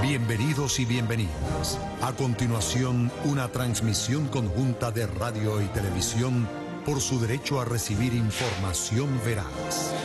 Bienvenidos y bienvenidas. A continuación, una transmisión conjunta de radio y televisión por su derecho a recibir información veraz.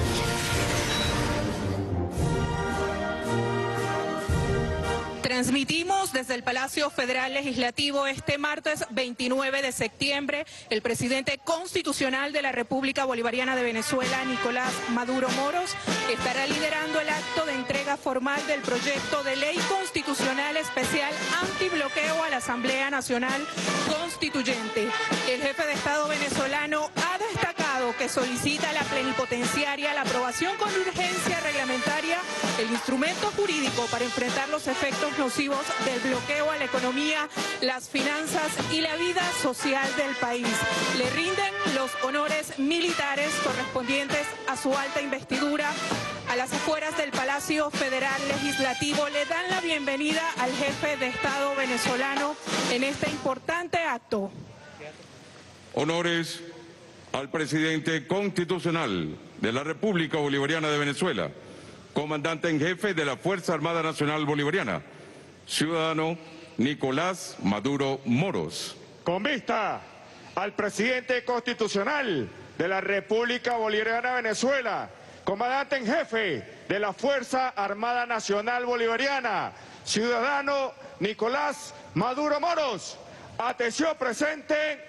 Transmitimos desde el Palacio Federal Legislativo este martes 29 de septiembre. El presidente constitucional de la República Bolivariana de Venezuela, Nicolás Maduro Moros, estará liderando el acto de entrega formal del proyecto de ley constitucional especial antibloqueo a la Asamblea Nacional Constituyente. El jefe de Estado venezolano ha destacado que solicita a la plenipotenciaria la aprobación con urgencia reglamentaria el instrumento jurídico para enfrentar los efectos nocivos del bloqueo a la economía, las finanzas y la vida social del país. Le rinden los honores militares correspondientes a su alta investidura. A las afueras del Palacio Federal Legislativo le dan la bienvenida al jefe de Estado venezolano en este importante acto. Honores al presidente constitucional de la República Bolivariana de Venezuela, comandante en jefe de la Fuerza Armada Nacional Bolivariana, ciudadano Nicolás Maduro Moros. Con vista al presidente constitucional de la República Bolivariana de Venezuela, comandante en jefe de la Fuerza Armada Nacional Bolivariana, ciudadano Nicolás Maduro Moros. Atención presente.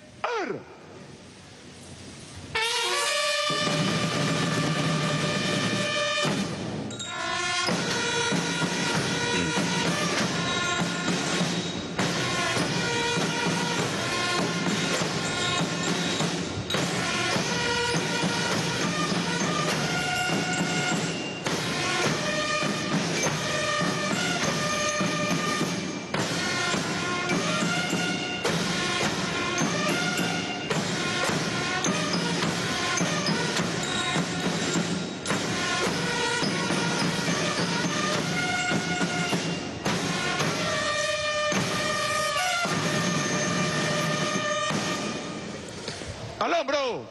¡Al hombro!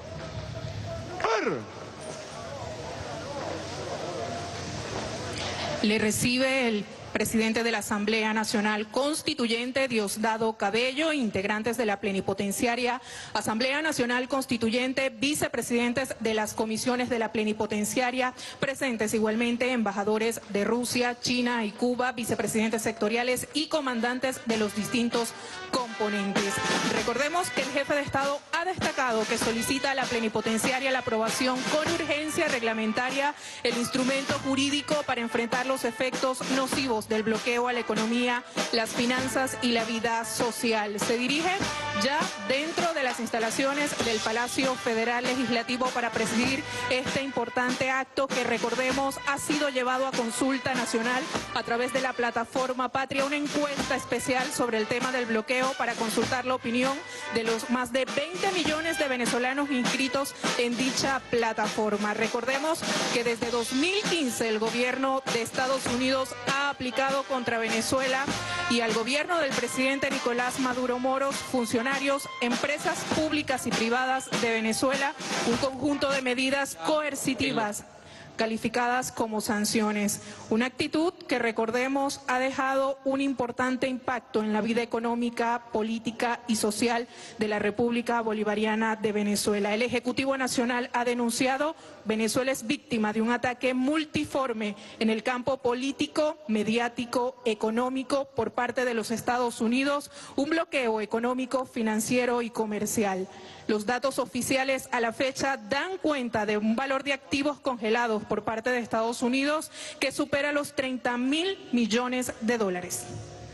Le recibe el presidente de la Asamblea Nacional Constituyente, Diosdado Cabello, integrantes de la plenipotenciaria Asamblea Nacional Constituyente, vicepresidentes de las comisiones de la plenipotenciaria, presentes igualmente embajadores de Rusia, China y Cuba, vicepresidentes sectoriales y comandantes de los distintos componentes. Recordemos que el jefe de Estado ha destacado que solicita a la plenipotenciaria la aprobación con urgencia reglamentaria el instrumento jurídico para enfrentar los efectos nocivos del bloqueo a la economía, las finanzas y la vida social. Se dirige ya dentro de las instalaciones del Palacio Federal Legislativo para presidir este importante acto que, recordemos, ha sido llevado a consulta nacional a través de la plataforma Patria, una encuesta especial sobre el tema del bloqueo para consultar la opinión de los más de 20 millones de venezolanos inscritos en dicha plataforma. Recordemos que desde 2015 el gobierno de Estados Unidos ha aplicado contra Venezuela y al gobierno del presidente Nicolás Maduro Moros, funcionarios, empresas públicas y privadas de Venezuela, un conjunto de medidas coercitivas calificadas como sanciones. Una actitud que, recordemos, ha dejado un importante impacto en la vida económica, política y social de la República Bolivariana de Venezuela. El Ejecutivo Nacional ha denunciado Venezuela es víctima de un ataque multiforme en el campo político, mediático, económico por parte de los Estados Unidos, un bloqueo económico, financiero y comercial. Los datos oficiales a la fecha dan cuenta de un valor de activos congelados por parte de Estados Unidos que supera los 30.000 millones de dólares.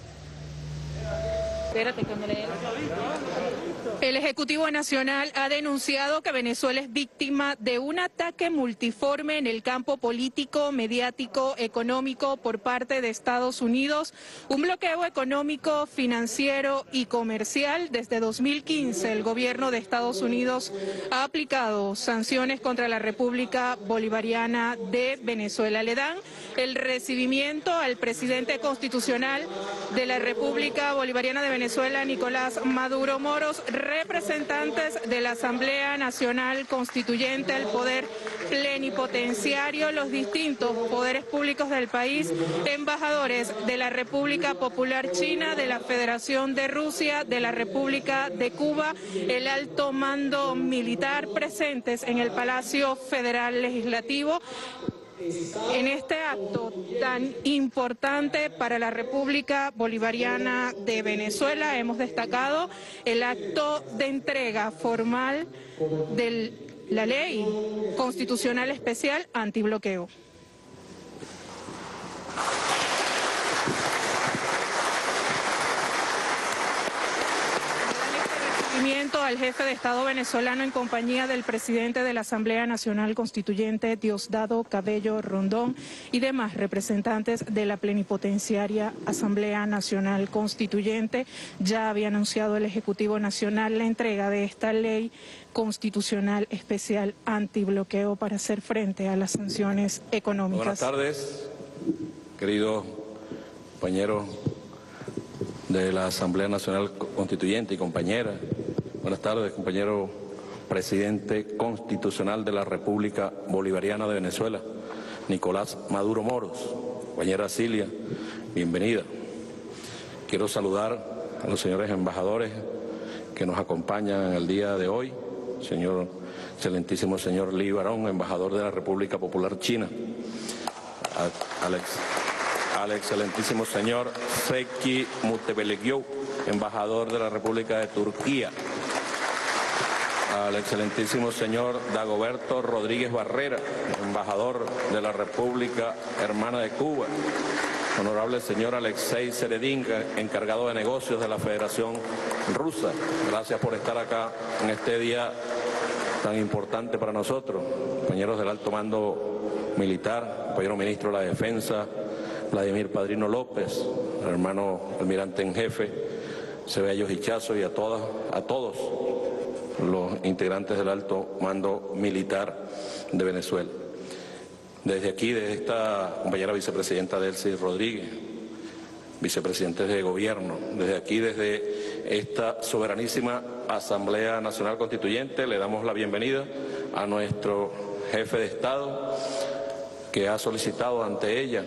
El Ejecutivo Nacional ha denunciado que Venezuela es víctima de un ataque multiforme en el campo político, mediático, económico por parte de Estados Unidos, un bloqueo económico, financiero y comercial. Desde 2015 el gobierno de Estados Unidos ha aplicado sanciones contra la República Bolivariana de Venezuela. Le dan el recibimiento al presidente constitucional de la República Bolivariana de Venezuela, Nicolás Maduro Moros, representantes de la Asamblea Nacional Constituyente, el Poder plenipotenciarios, los distintos poderes públicos del país, embajadores de la República Popular China, de la Federación de Rusia, de la República de Cuba, el alto mando militar presentes en el Palacio Federal Legislativo. En este acto tan importante para la República Bolivariana de Venezuela hemos destacado el acto de entrega formal de la Ley Constitucional Especial Antibloqueo. Al jefe de Estado venezolano en compañía del presidente de la Asamblea Nacional Constituyente, Diosdado Cabello Rondón, y demás representantes de la plenipotenciaria Asamblea Nacional Constituyente. Ya había anunciado el Ejecutivo Nacional la entrega de esta ley constitucional especial antibloqueo para hacer frente a las sanciones económicas. Buenas tardes, queridos compañeros de la Asamblea Nacional Constituyente y compañeras. Buenas tardes, compañero presidente constitucional de la República Bolivariana de Venezuela, Nicolás Maduro Moros. Compañera Cilia, bienvenida. Quiero saludar a los señores embajadores que nos acompañan en el día de hoy, excelentísimo señor Li Barón, embajador de la República Popular China, al excelentísimo señor Zeki Mutebelegioğlu, embajador de la República de Turquía, al excelentísimo señor Dagoberto Rodríguez Barrera, embajador de la República Hermana de Cuba, honorable señor Alexei Seredín, encargado de negocios de la Federación Rusa. Gracias por estar acá en este día tan importante para nosotros. Compañeros del alto mando militar, compañero ministro de la Defensa, Vladimir Padrino López, hermano almirante en jefe, Ceballos Hichazo, y a todos los integrantes del alto mando militar de Venezuela. Desde aquí, desde esta compañera vicepresidenta Delcy Rodríguez, vicepresidentes de gobierno, desde aquí, desde esta soberanísima Asamblea Nacional Constituyente, le damos la bienvenida a nuestro jefe de Estado, que ha solicitado ante ella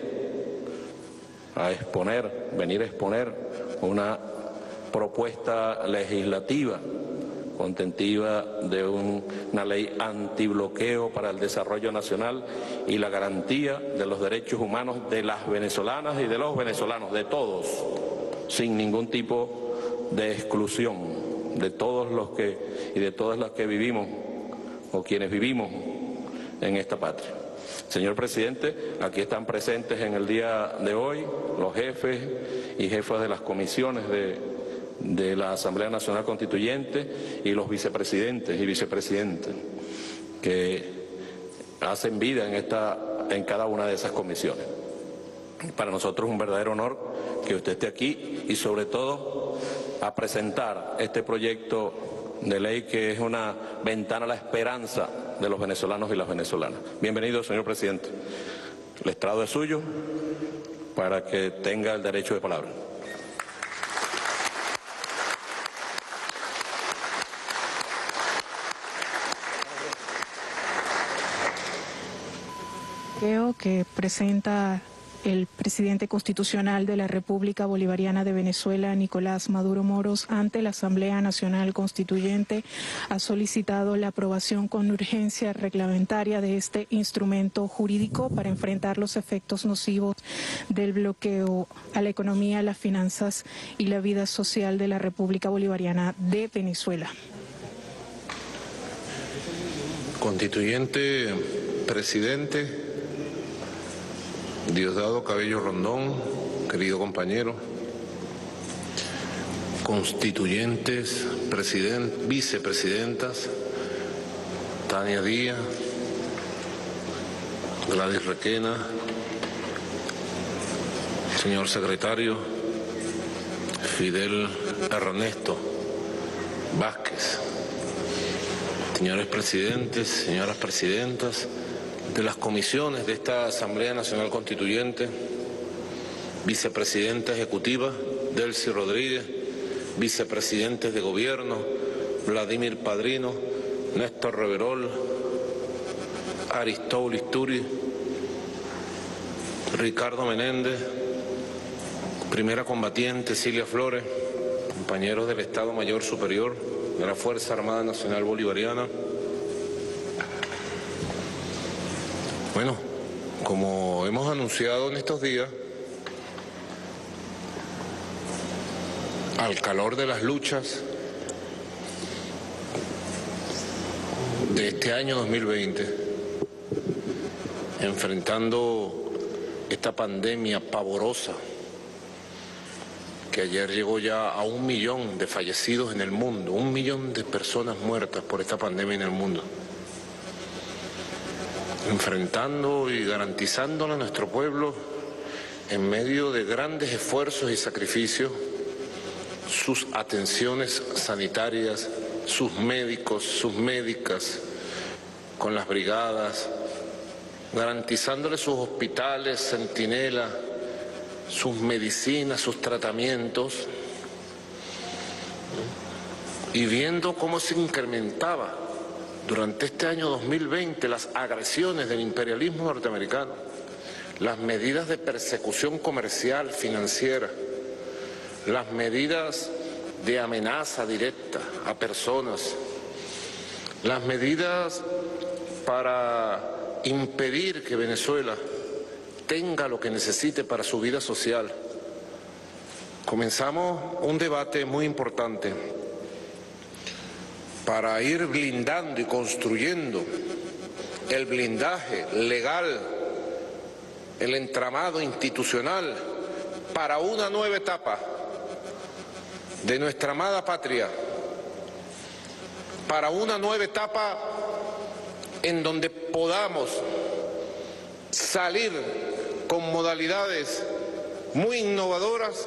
venir a exponer una propuesta legislativa contentiva de una ley antibloqueo para el desarrollo nacional y la garantía de los derechos humanos de las venezolanas y de los venezolanos, de todos, sin ningún tipo de exclusión, de todos los que y de todas las que vivimos o quienes vivimos en esta patria. Señor presidente, aquí están presentes en el día de hoy los jefes y jefas de las comisiones de la Asamblea Nacional Constituyente y los vicepresidentes y vicepresidentes que hacen vida en cada una de esas comisiones. Para nosotros es un verdadero honor que usted esté aquí y sobre todo a presentar este proyecto de ley que es una ventana a la esperanza de los venezolanos y las venezolanas. Bienvenido, señor presidente. El estrado es suyo para que tenga el derecho de palabra. Que presenta el presidente constitucional de la República Bolivariana de Venezuela, Nicolás Maduro Moros, ante la Asamblea Nacional Constituyente, ha solicitado la aprobación con urgencia reglamentaria de este instrumento jurídico para enfrentar los efectos nocivos del bloqueo a la economía, las finanzas y la vida social de la República Bolivariana de Venezuela. Constituyente presidente Diosdado Cabello Rondón, querido compañero, constituyentes, vicepresidentas, Tania Díaz, Gladys Requena, señor secretario, Fidel Ernesto Vázquez, señores presidentes, señoras presidentas de las comisiones de esta Asamblea Nacional Constituyente, vicepresidenta ejecutiva Delcy Rodríguez, vicepresidentes de gobierno Vladimir Padrino, Néstor Reverol, Aristóbulo Isturi, Ricardo Menéndez, primera combatiente Cilia Flores, compañeros del Estado Mayor Superior de la Fuerza Armada Nacional Bolivariana. Bueno, como hemos anunciado en estos días, al calor de las luchas de este año 2020, enfrentando esta pandemia pavorosa que ayer llegó ya a 1 millón de fallecidos en el mundo, 1 millón de personas muertas por esta pandemia en el mundo, enfrentando y garantizándole a nuestro pueblo, en medio de grandes esfuerzos y sacrificios, sus atenciones sanitarias, sus médicos, sus médicas, con las brigadas, garantizándoles sus hospitales, centinelas, sus medicinas, sus tratamientos, y viendo cómo se incrementaba durante este año 2020 las agresiones del imperialismo norteamericano, las medidas de persecución comercial, financiera, las medidas de amenaza directa a personas, las medidas para impedir que Venezuela tenga lo que necesite para su vida social. Comenzamos un debate muy importante para ir blindando y construyendo el blindaje legal, el entramado institucional para una nueva etapa de nuestra amada patria, para una nueva etapa en donde podamos salir con modalidades muy innovadoras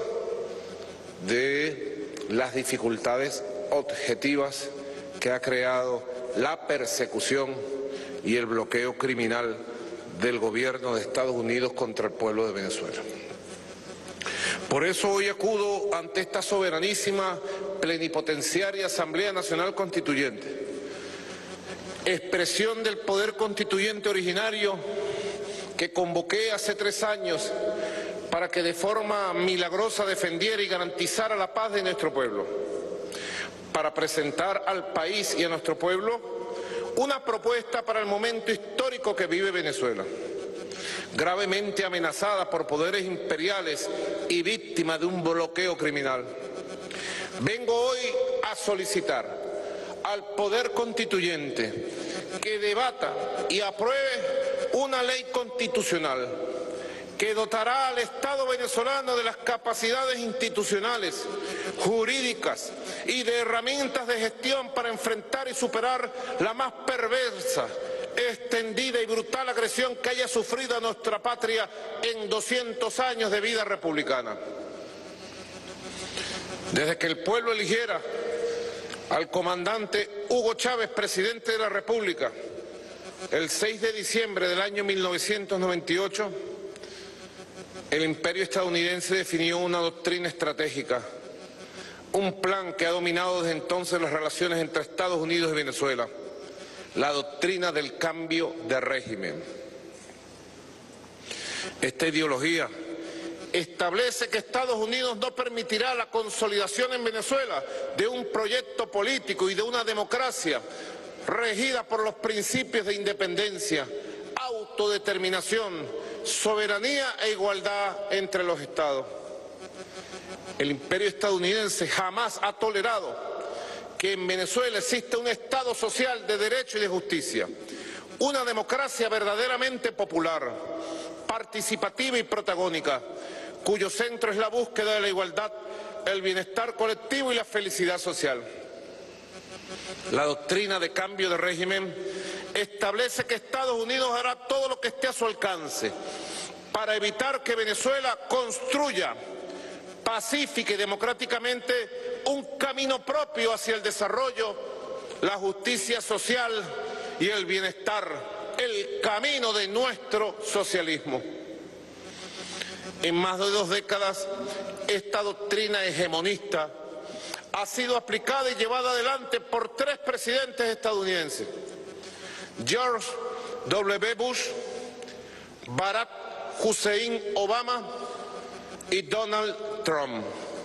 de las dificultades objetivas que ha creado la persecución y el bloqueo criminal del gobierno de Estados Unidos contra el pueblo de Venezuela. Por eso hoy acudo ante esta soberanísima, plenipotenciaria Asamblea Nacional Constituyente, expresión del poder constituyente originario que convoqué hace 3 años para que de forma milagrosa defendiera y garantizara la paz de nuestro pueblo, para presentar al país y a nuestro pueblo una propuesta para el momento histórico que vive Venezuela, gravemente amenazada por poderes imperiales y víctima de un bloqueo criminal. Vengo hoy a solicitar al Poder Constituyente que debata y apruebe una ley constitucional que dotará al Estado venezolano de las capacidades institucionales, jurídicas y de herramientas de gestión para enfrentar y superar la más perversa, extendida y brutal agresión que haya sufrido nuestra patria en 200 años de vida republicana. Desde que el pueblo eligiera al comandante Hugo Chávez, presidente de la República, el 6 de diciembre del año 1998, el imperio estadounidense definió una doctrina estratégica, un plan que ha dominado desde entonces las relaciones entre Estados Unidos y Venezuela, la doctrina del cambio de régimen. Esta ideología establece que Estados Unidos no permitirá la consolidación en Venezuela de un proyecto político y de una democracia regida por los principios de independencia, autodeterminación, soberanía e igualdad entre los Estados. El imperio estadounidense jamás ha tolerado que en Venezuela exista un Estado social de derecho y de justicia, una democracia verdaderamente popular, participativa y protagónica, cuyo centro es la búsqueda de la igualdad, el bienestar colectivo y la felicidad social. La doctrina de cambio de régimen establece que Estados Unidos hará todo lo que esté a su alcance para evitar que Venezuela construya pacífica y democráticamente un camino propio hacia el desarrollo, la justicia social y el bienestar, el camino de nuestro socialismo. En más de 2 décadas, esta doctrina hegemonista ha sido aplicada y llevada adelante por 3 presidentes estadounidenses: George W. Bush, Barack Hussein Obama y Donald Trump.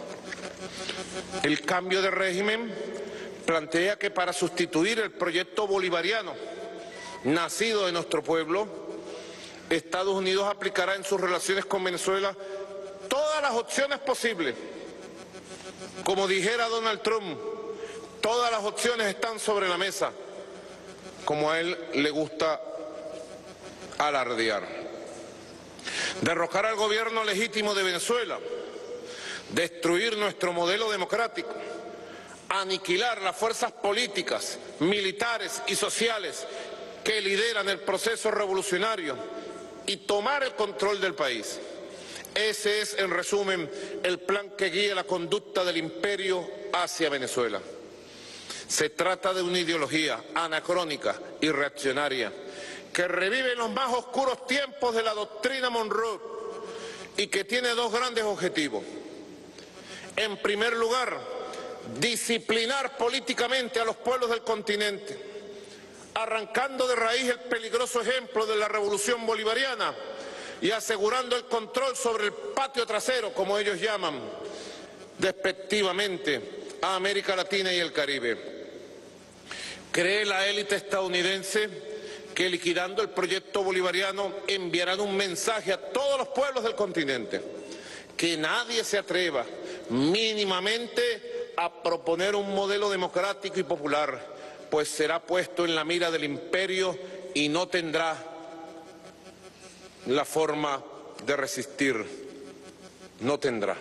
El cambio de régimen plantea que para sustituir el proyecto bolivariano nacido de nuestro pueblo, Estados Unidos aplicará en sus relaciones con Venezuela todas las opciones posibles. Como dijera Donald Trump, todas las opciones están sobre la mesa, como a él le gusta alardear. Derrocar al gobierno legítimo de Venezuela, destruir nuestro modelo democrático, aniquilar las fuerzas políticas, militares y sociales que lideran el proceso revolucionario y tomar el control del país. Ese es, en resumen, el plan que guía la conducta del imperio hacia Venezuela. Se trata de una ideología anacrónica y reaccionaria que revive los más oscuros tiempos de la doctrina Monroe y que tiene dos grandes objetivos. En primer lugar, disciplinar políticamente a los pueblos del continente, arrancando de raíz el peligroso ejemplo de la revolución bolivariana y asegurando el control sobre el patio trasero, como ellos llaman despectivamente a América Latina y el Caribe. Cree la élite estadounidense que liquidando el proyecto bolivariano enviarán un mensaje a todos los pueblos del continente, que nadie se atreva mínimamente a proponer un modelo democrático y popular, pues será puesto en la mira del imperio y no tendrá la forma de resistir, no tendrá.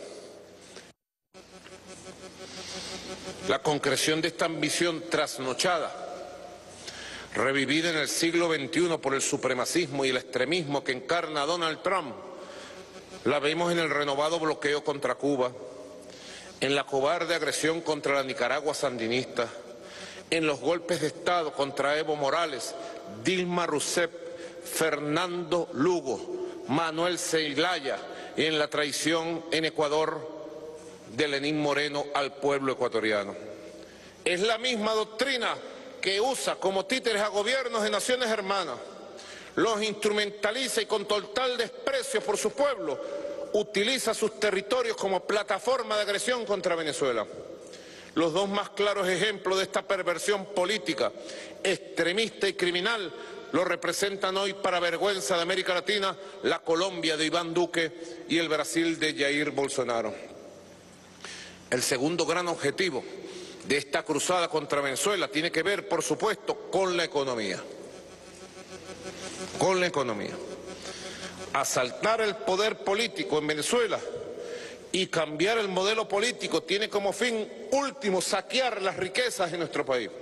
La concreción de esta ambición trasnochada, revivida en el siglo XXI por el supremacismo y el extremismo que encarna Donald Trump, la vemos en el renovado bloqueo contra Cuba, en la cobarde agresión contra la Nicaragua sandinista, en los golpes de Estado contra Evo Morales, Dilma Rousseff, Fernando Lugo, Manuel Zelaya y en la traición en Ecuador de Lenín Moreno al pueblo ecuatoriano. Es la misma doctrina que usa como títeres a gobiernos de naciones hermanas, los instrumentaliza y con total desprecio por su pueblo utiliza sus territorios como plataforma de agresión contra Venezuela. Los dos más claros ejemplos de esta perversión política, extremista y criminal lo representan hoy, para vergüenza de América Latina, la Colombia de Iván Duque y el Brasil de Jair Bolsonaro. El segundo gran objetivo de esta cruzada contra Venezuela tiene que ver, por supuesto, con la economía. Con la economía. Asaltar el poder político en Venezuela y cambiar el modelo político tiene como fin último saquear las riquezas de nuestro país.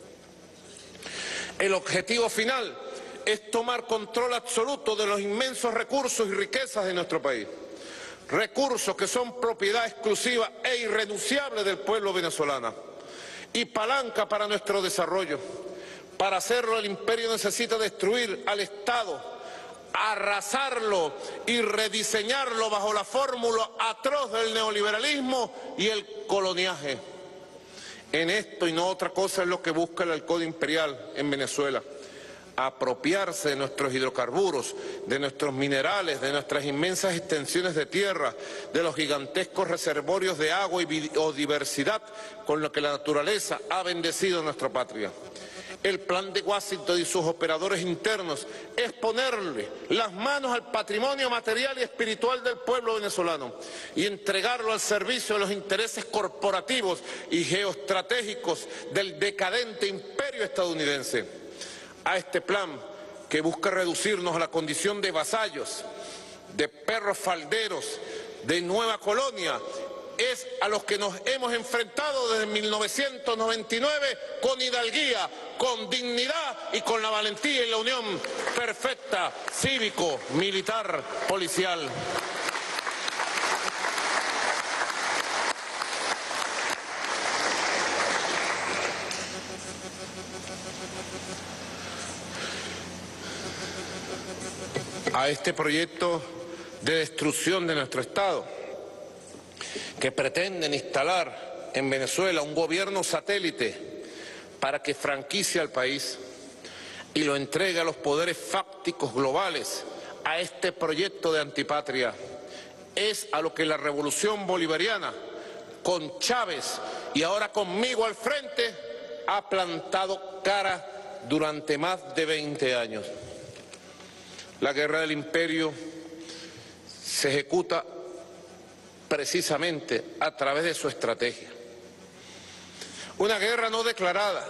El objetivo final es tomar control absoluto de los inmensos recursos y riquezas de nuestro país. Recursos que son propiedad exclusiva e irrenunciable del pueblo venezolano y palanca para nuestro desarrollo. Para hacerlo, el imperio necesita destruir al Estado, arrasarlo y rediseñarlo bajo la fórmula atroz del neoliberalismo y el coloniaje. En esto y no otra cosa es lo que busca el halcón imperial en Venezuela: apropiarse de nuestros hidrocarburos, de nuestros minerales, de nuestras inmensas extensiones de tierra, de los gigantescos reservorios de agua y biodiversidad con lo que la naturaleza ha bendecido nuestra patria. El plan de Washington y sus operadores internos es ponerle las manos al patrimonio material y espiritual del pueblo venezolano y entregarlo al servicio de los intereses corporativos y geoestratégicos del decadente imperio estadounidense. A este plan, que busca reducirnos a la condición de vasallos, de perros falderos, de nueva colonia, es a los que nos hemos enfrentado desde 1999 con hidalguía, con dignidad y con la valentía y la unión perfecta, cívico, militar, policial. A este proyecto de destrucción de nuestro Estado, que pretenden instalar en Venezuela un gobierno satélite para que franquicie al país, y lo entregue a los poderes fácticos globales, a este proyecto de antipatria. Es a lo que la revolución bolivariana, con Chávez y ahora conmigo al frente, ha plantado cara durante más de 20 años. La guerra del imperio se ejecuta precisamente a través de su estrategia. Una guerra no declarada,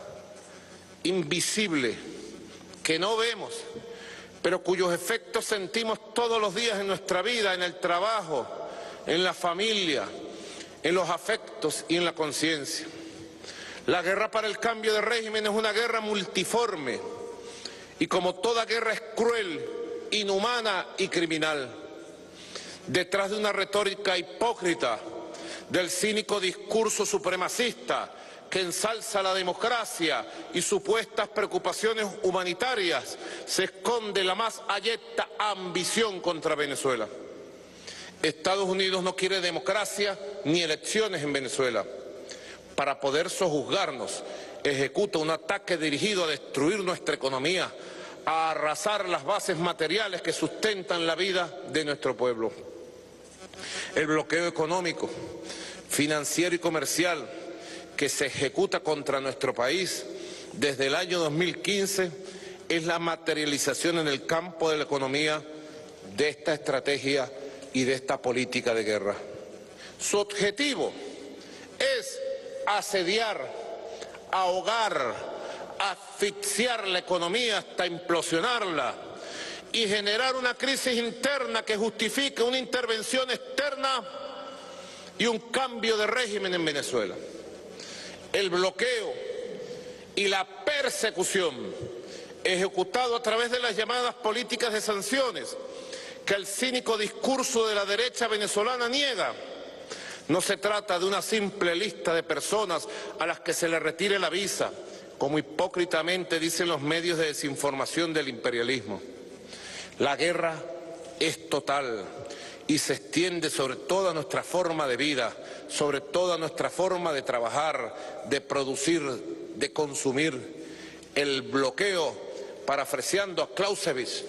invisible, que no vemos, pero cuyos efectos sentimos todos los días en nuestra vida, en el trabajo, en la familia, en los afectos y en la conciencia. La guerra para el cambio de régimen es una guerra multiforme y como toda guerra es cruel, inhumana y criminal. Detrás de una retórica hipócrita, del cínico discurso supremacista que ensalza la democracia y supuestas preocupaciones humanitarias, se esconde la más abyecta ambición contra Venezuela. Estados Unidos no quiere democracia ni elecciones en Venezuela. Para poder sojuzgarnos, ejecuta un ataque dirigido a destruir nuestra economía, a arrasar las bases materiales que sustentan la vida de nuestro pueblo. El bloqueo económico, financiero y comercial que se ejecuta contra nuestro país desde el año 2015 es la materialización en el campo de la economía de esta estrategia y de esta política de guerra. Su objetivo es asediar, ahogar, asfixiar la economía hasta implosionarla y generar una crisis interna que justifique una intervención externa y un cambio de régimen en Venezuela. El bloqueo y la persecución ejecutado a través de las llamadas políticas de sanciones que el cínico discurso de la derecha venezolana niega. No se trata de una simple lista de personas a las que se les retire la visa, como hipócritamente dicen los medios de desinformación del imperialismo. La guerra es total y se extiende sobre toda nuestra forma de vida, sobre toda nuestra forma de trabajar, de producir, de consumir. El bloqueo, parafraseando a Clausewitz,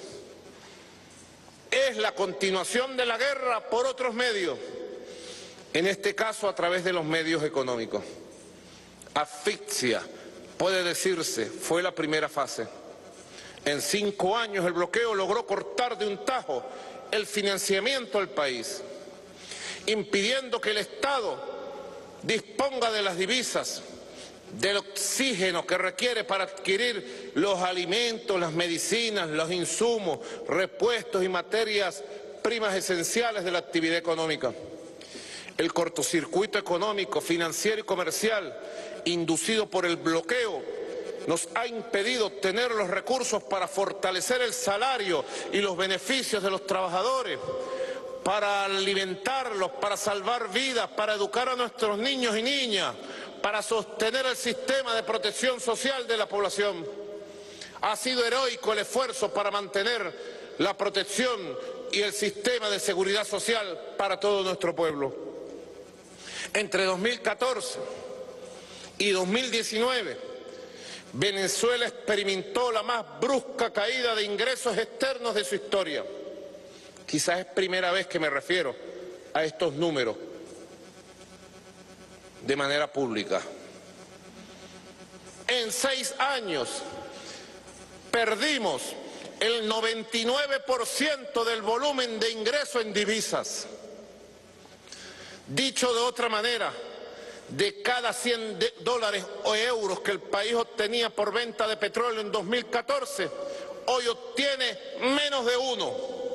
es la continuación de la guerra por otros medios, en este caso a través de los medios económicos. Asfixia, puede decirse, fue la primera fase. En 5 años el bloqueo logró cortar de un tajo el financiamiento del país, impidiendo que el Estado disponga de las divisas, del oxígeno que requiere para adquirir los alimentos, las medicinas, los insumos, repuestos y materias primas esenciales de la actividad económica. El cortocircuito económico, financiero y comercial inducido por el bloqueo nos ha impedido obtener los recursos para fortalecer el salario y los beneficios de los trabajadores, para alimentarlos, para salvar vidas, para educar a nuestros niños y niñas, para sostener el sistema de protección social de la población. Ha sido heroico el esfuerzo para mantener la protección y el sistema de seguridad social para todo nuestro pueblo. Entre 2014 y 2019, Venezuela experimentó la más brusca caída de ingresos externos de su historia. Quizás es primera vez que me refiero a estos números de manera pública. En 6 años perdimos el 99% del volumen de ingreso en divisas. Dicho de otra manera, de cada $100 o euros que el país obtenía por venta de petróleo en 2014, hoy obtiene menos de 1.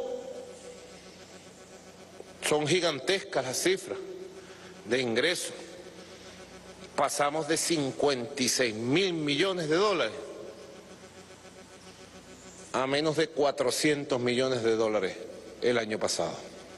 Son gigantescas las cifras de ingresos. Pasamos de 56.000 millones de dólares a menos de 400 millones de dólares el año pasado.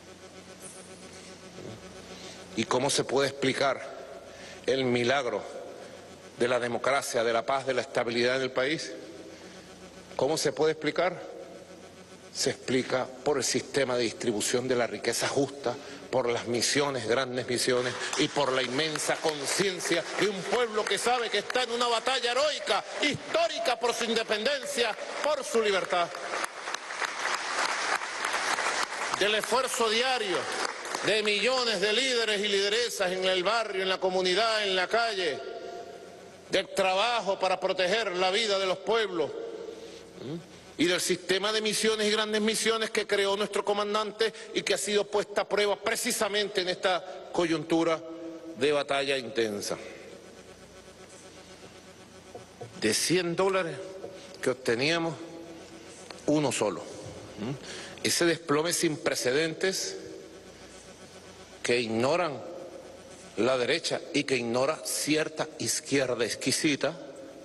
¿Y cómo se puede explicar el milagro de la democracia, de la paz, de la estabilidad en el país? ¿Cómo se puede explicar? se explica por el sistema de distribución de la riqueza justa, por las misiones, grandes misiones, y por la inmensa conciencia de un pueblo que sabe que está en una batalla heroica, histórica por su independencia, por su libertad. Del esfuerzo diario de millones de líderes y lideresas en el barrio, en la comunidad, en la calle, del trabajo para proteger la vida de los pueblos, y del sistema de misiones y grandes misiones que creó nuestro comandante y que ha sido puesta a prueba precisamente en esta coyuntura de batalla intensa. De $100 que obteníamos, uno solo. Ese desplome sin precedentes que ignoran la derecha y que ignora cierta izquierda exquisita,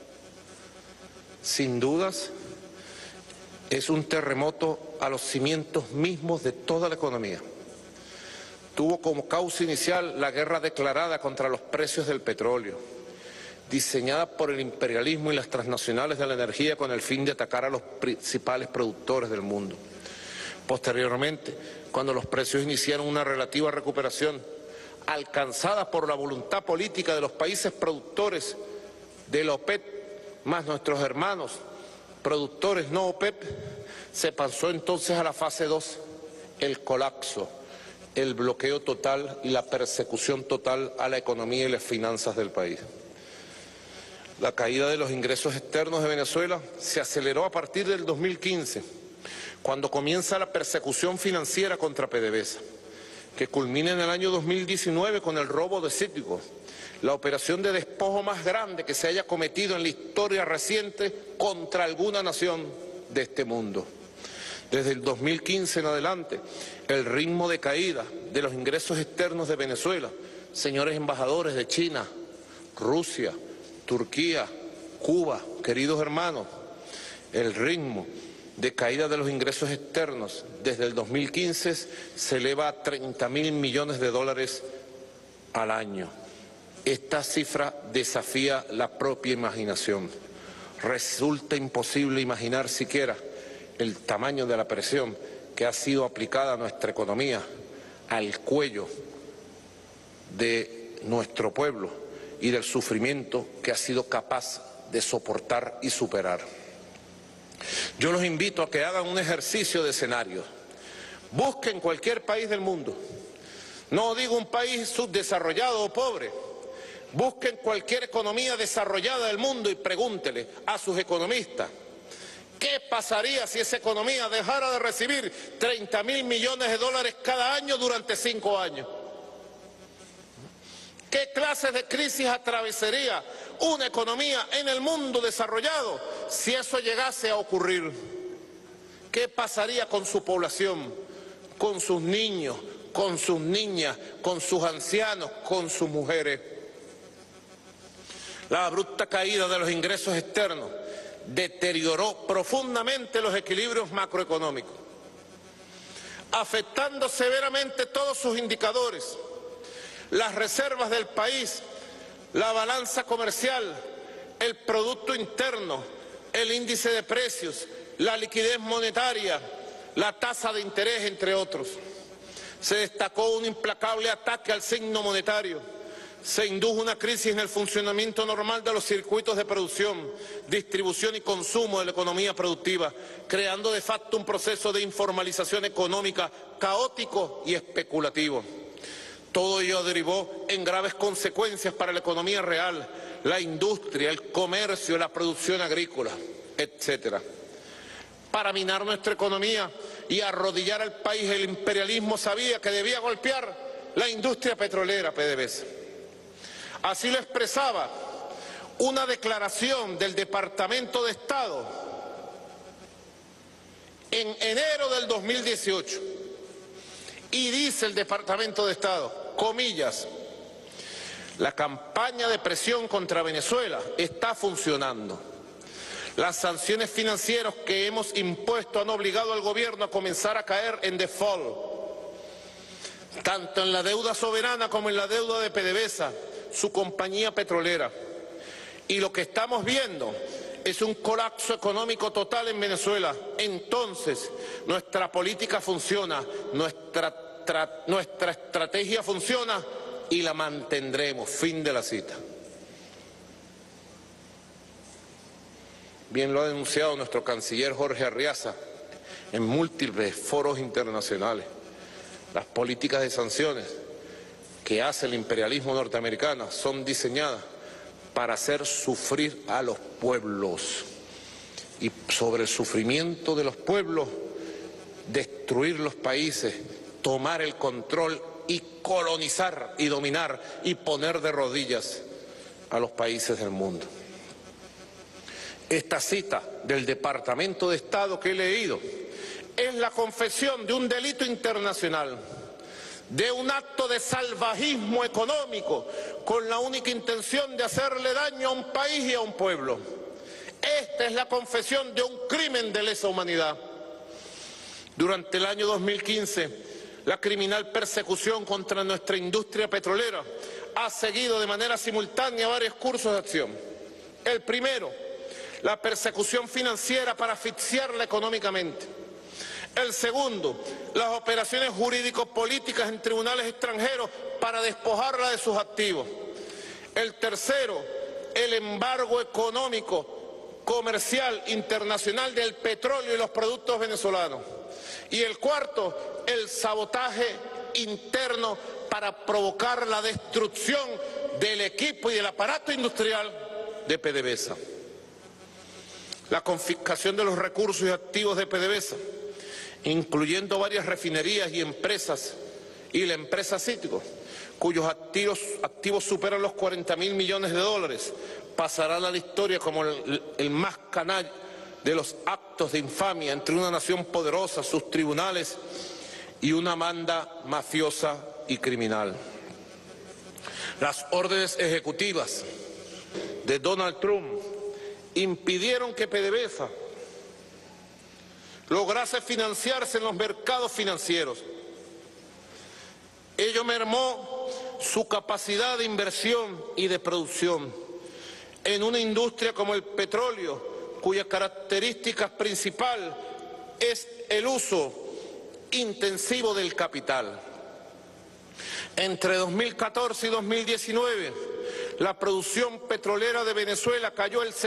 sin dudas, es un terremoto a los cimientos mismos de toda la economía. Tuvo como causa inicial la guerra declarada contra los precios del petróleo, diseñada por el imperialismo y las transnacionales de la energía con el fin de atacar a los principales productores del mundo. Posteriormente, cuando los precios iniciaron una relativa recuperación, alcanzada por la voluntad política de los países productores de la OPEP, más nuestros hermanos productores no OPEP, se pasó entonces a la fase 2, el colapso, el bloqueo total y la persecución total a la economía y las finanzas del país. La caída de los ingresos externos de Venezuela se aceleró a partir del 2015, cuando comienza la persecución financiera contra PDVSA, que culmina en el año 2019 con el robo de Citgo, la operación de despojo más grande que se haya cometido en la historia reciente contra alguna nación de este mundo. Desde el 2015 en adelante, el ritmo de caída de los ingresos externos de Venezuela, señores embajadores de China, Rusia, Turquía, Cuba, queridos hermanos, el ritmo de caída de los ingresos externos desde el 2015 se eleva a $30.000 millones al año. Esta cifra desafía la propia imaginación. Resulta imposible imaginar siquiera el tamaño de la presión que ha sido aplicada a nuestra economía, al cuello de nuestro pueblo y del sufrimiento que ha sido capaz de soportar y superar. Yo los invito a que hagan un ejercicio de escenario. Busquen cualquier país del mundo. No digo un país subdesarrollado o pobre. Busquen cualquier economía desarrollada del mundo y pregúntele a sus economistas qué pasaría si esa economía dejara de recibir $30.000 millones cada año durante 5 años. ¿Qué clases de crisis atravesaría una economía en el mundo desarrollado si eso llegase a ocurrir? ¿Qué pasaría con su población, con sus niños, con sus niñas, con sus ancianos, con sus mujeres? La abrupta caída de los ingresos externos deterioró profundamente los equilibrios macroeconómicos, afectando severamente todos sus indicadores, las reservas del país, la balanza comercial, el Producto Interno, el índice de precios, la liquidez monetaria, la tasa de interés, entre otros. Se destacó un implacable ataque al signo monetario. Se indujo una crisis en el funcionamiento normal de los circuitos de producción, distribución y consumo de la economía productiva, creando de facto un proceso de informalización económica caótico y especulativo. Todo ello derivó en graves consecuencias para la economía real, la industria, el comercio, la producción agrícola, etcétera. Para minar nuestra economía y arrodillar al país, el imperialismo sabía que debía golpear la industria petrolera PDVSA. Así lo expresaba una declaración del Departamento de Estado en enero del 2018. Y dice el Departamento de Estado, comillas, la campaña de presión contra Venezuela está funcionando. Las sanciones financieras que hemos impuesto han obligado al gobierno a comenzar a caer en default, tanto en la deuda soberana como en la deuda de PDVSA, su compañía petrolera. Y lo que estamos viendo es un colapso económico total en Venezuela. Entonces, nuestra política funciona, nuestra estrategia funciona y la mantendremos. Fin de la cita. Bien lo ha denunciado nuestro canciller Jorge Arriaza en múltiples foros internacionales. Las políticas de sanciones que hace el imperialismo norteamericano son diseñadas para hacer sufrir a los pueblos y sobre el sufrimiento de los pueblos destruir los países, tomar el control y colonizar y dominar y poner de rodillas a los países del mundo. Esta cita del Departamento de Estado que he leído es la confesión de un delito internacional, de un acto de salvajismo económico con la única intención de hacerle daño a un país y a un pueblo. Esta es la confesión de un crimen de lesa humanidad. Durante el año 2015, la criminal persecución contra nuestra industria petrolera ha seguido de manera simultánea varios cursos de acción. El primero, la persecución financiera para asfixiarla económicamente. El segundo, las operaciones jurídico-políticas en tribunales extranjeros para despojarla de sus activos. El tercero, el embargo económico, comercial, internacional del petróleo y los productos venezolanos. Y el cuarto, el sabotaje interno para provocar la destrucción del equipo y del aparato industrial de PDVSA. La confiscación de los recursos y activos de PDVSA, incluyendo varias refinerías y empresas, y la empresa Cítrico, cuyos activos superan los 40.000 millones de dólares, pasarán a la historia como el más canalla de los actos de infamia entre una nación poderosa, sus tribunales y una banda mafiosa y criminal. Las órdenes ejecutivas de Donald Trump impidieron que PDVSA lograse financiarse en los mercados financieros. Ello mermó su capacidad de inversión y de producción en una industria como el petróleo, cuya característica principal es el uso intensivo del capital. Entre 2014 y 2019, la producción petrolera de Venezuela cayó el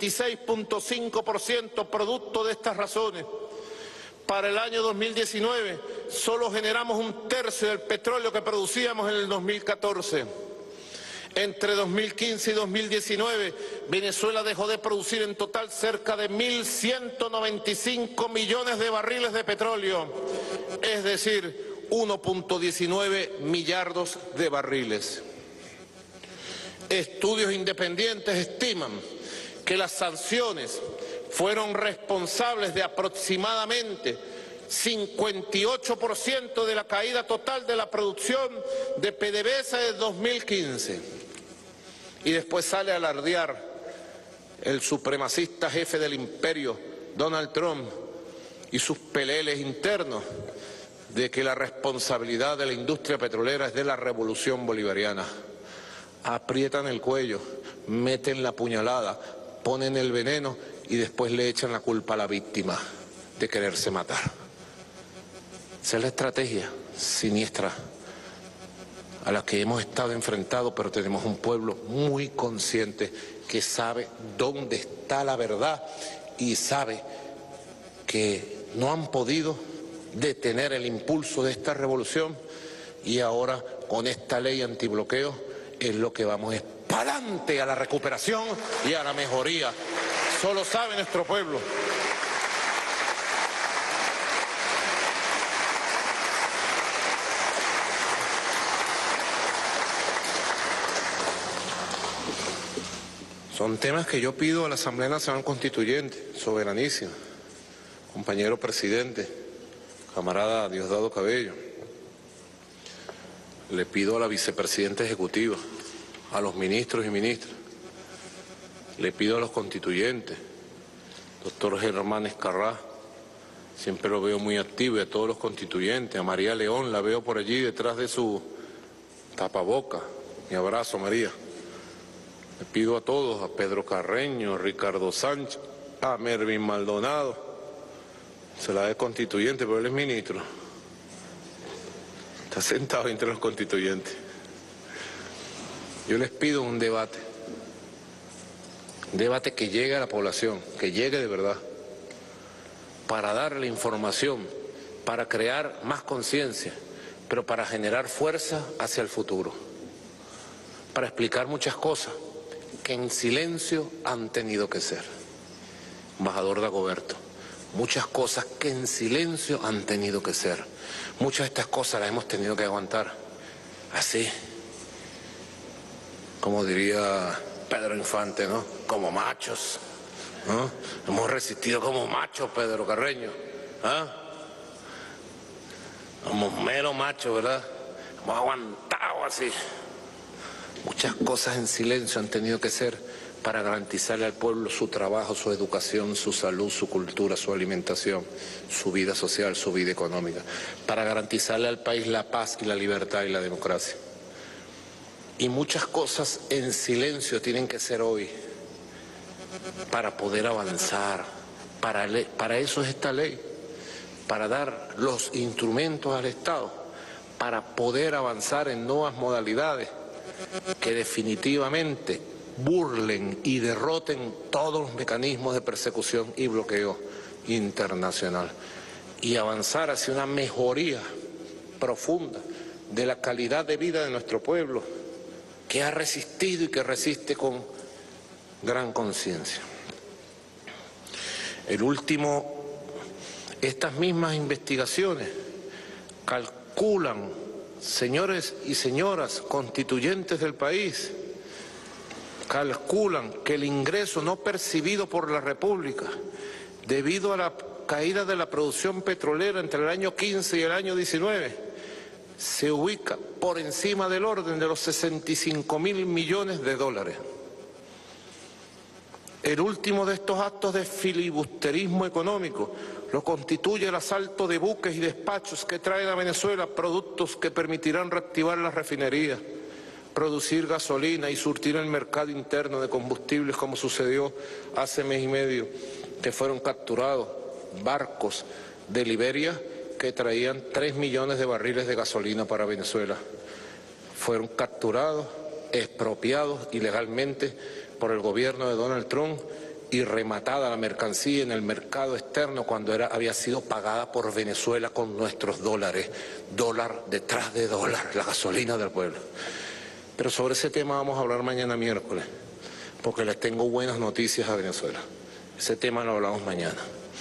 66.5% producto de estas razones. Para el año 2019 solo generamos un tercio del petróleo que producíamos en el 2014. Entre 2015 y 2019, Venezuela dejó de producir en total cerca de 1.195 millones de barriles de petróleo, es decir, 1.19 millardos de barriles. Estudios independientes estiman que las sanciones fueron responsables de aproximadamente 58% de la caída total de la producción de PDVSA de 2015. Y después sale a alardear el supremacista jefe del imperio, Donald Trump, y sus peleles internos de que la responsabilidad de la industria petrolera es de la revolución bolivariana. Aprietan el cuello, meten la puñalada, ponen el veneno y después le echan la culpa a la víctima de quererse matar. Esa es la estrategia siniestra a la que hemos estado enfrentados, pero tenemos un pueblo muy consciente que sabe dónde está la verdad y sabe que no han podido detener el impulso de esta revolución y ahora con esta ley antibloqueo es lo que vamos es para adelante a la recuperación y a la mejoría. Solo sabe nuestro pueblo. Son temas que yo pido a la Asamblea Nacional Constituyente, soberanísima, compañero presidente, camarada Diosdado Cabello. Le pido a la vicepresidenta ejecutiva, a los ministros y ministras, le pido a los constituyentes, doctor Germán Escarrá, siempre lo veo muy activo, y a todos los constituyentes, a María León, la veo por allí detrás de su tapaboca. Mi abrazo, María. Le pido a todos, a Pedro Carreño, a Ricardo Sánchez, a Mervin Maldonado, se la de constituyente, pero él es ministro. Está sentado entre los constituyentes. Yo les pido un debate que llegue a la población, que llegue de verdad, para darle información, para crear más conciencia, pero para generar fuerza hacia el futuro, para explicar muchas cosas que en silencio han tenido que ser. Embajador Dagoberto, muchas cosas que en silencio han tenido que ser. Muchas de estas cosas las hemos tenido que aguantar así, como diría Pedro Infante, ¿no? Como machos, ¿no? Hemos resistido como machos, Pedro Carreño, ¿ah? Como mero machos, ¿verdad? Hemos aguantado así. Muchas cosas en silencio han tenido que ser para garantizarle al pueblo su trabajo, su educación, su salud, su cultura, su alimentación, su vida social, su vida económica, para garantizarle al país la paz y la libertad y la democracia. Y muchas cosas en silencio tienen que ser hoy para poder avanzar. Para eso es esta ley, para dar los instrumentos al Estado, para poder avanzar en nuevas modalidades que definitivamente burlen y derroten todos los mecanismos de persecución y bloqueo internacional y avanzar hacia una mejoría profunda de la calidad de vida de nuestro pueblo, que ha resistido y que resiste con gran conciencia. Estas mismas investigaciones calculan, señores y señoras constituyentes del país, calculan que el ingreso no percibido por la República, debido a la caída de la producción petrolera entre el año 15 y el año 19, se ubica por encima del orden de los 65.000 millones de dólares. El último de estos actos de filibusterismo económico lo constituye el asalto de buques y despachos que traen a Venezuela productos que permitirán reactivar las refinerías, producir gasolina y surtir el mercado interno de combustibles, como sucedió hace mes y medio, que fueron capturados barcos de Liberia que traían 3 millones de barriles de gasolina para Venezuela. Fueron capturados, expropiados ilegalmente por el gobierno de Donald Trump y rematada la mercancía en el mercado externo cuando había sido pagada por Venezuela con nuestros dólares, dólar detrás de dólar, la gasolina del pueblo. Pero sobre ese tema vamos a hablar mañana miércoles, porque les tengo buenas noticias a Venezuela. Ese tema lo hablamos mañana.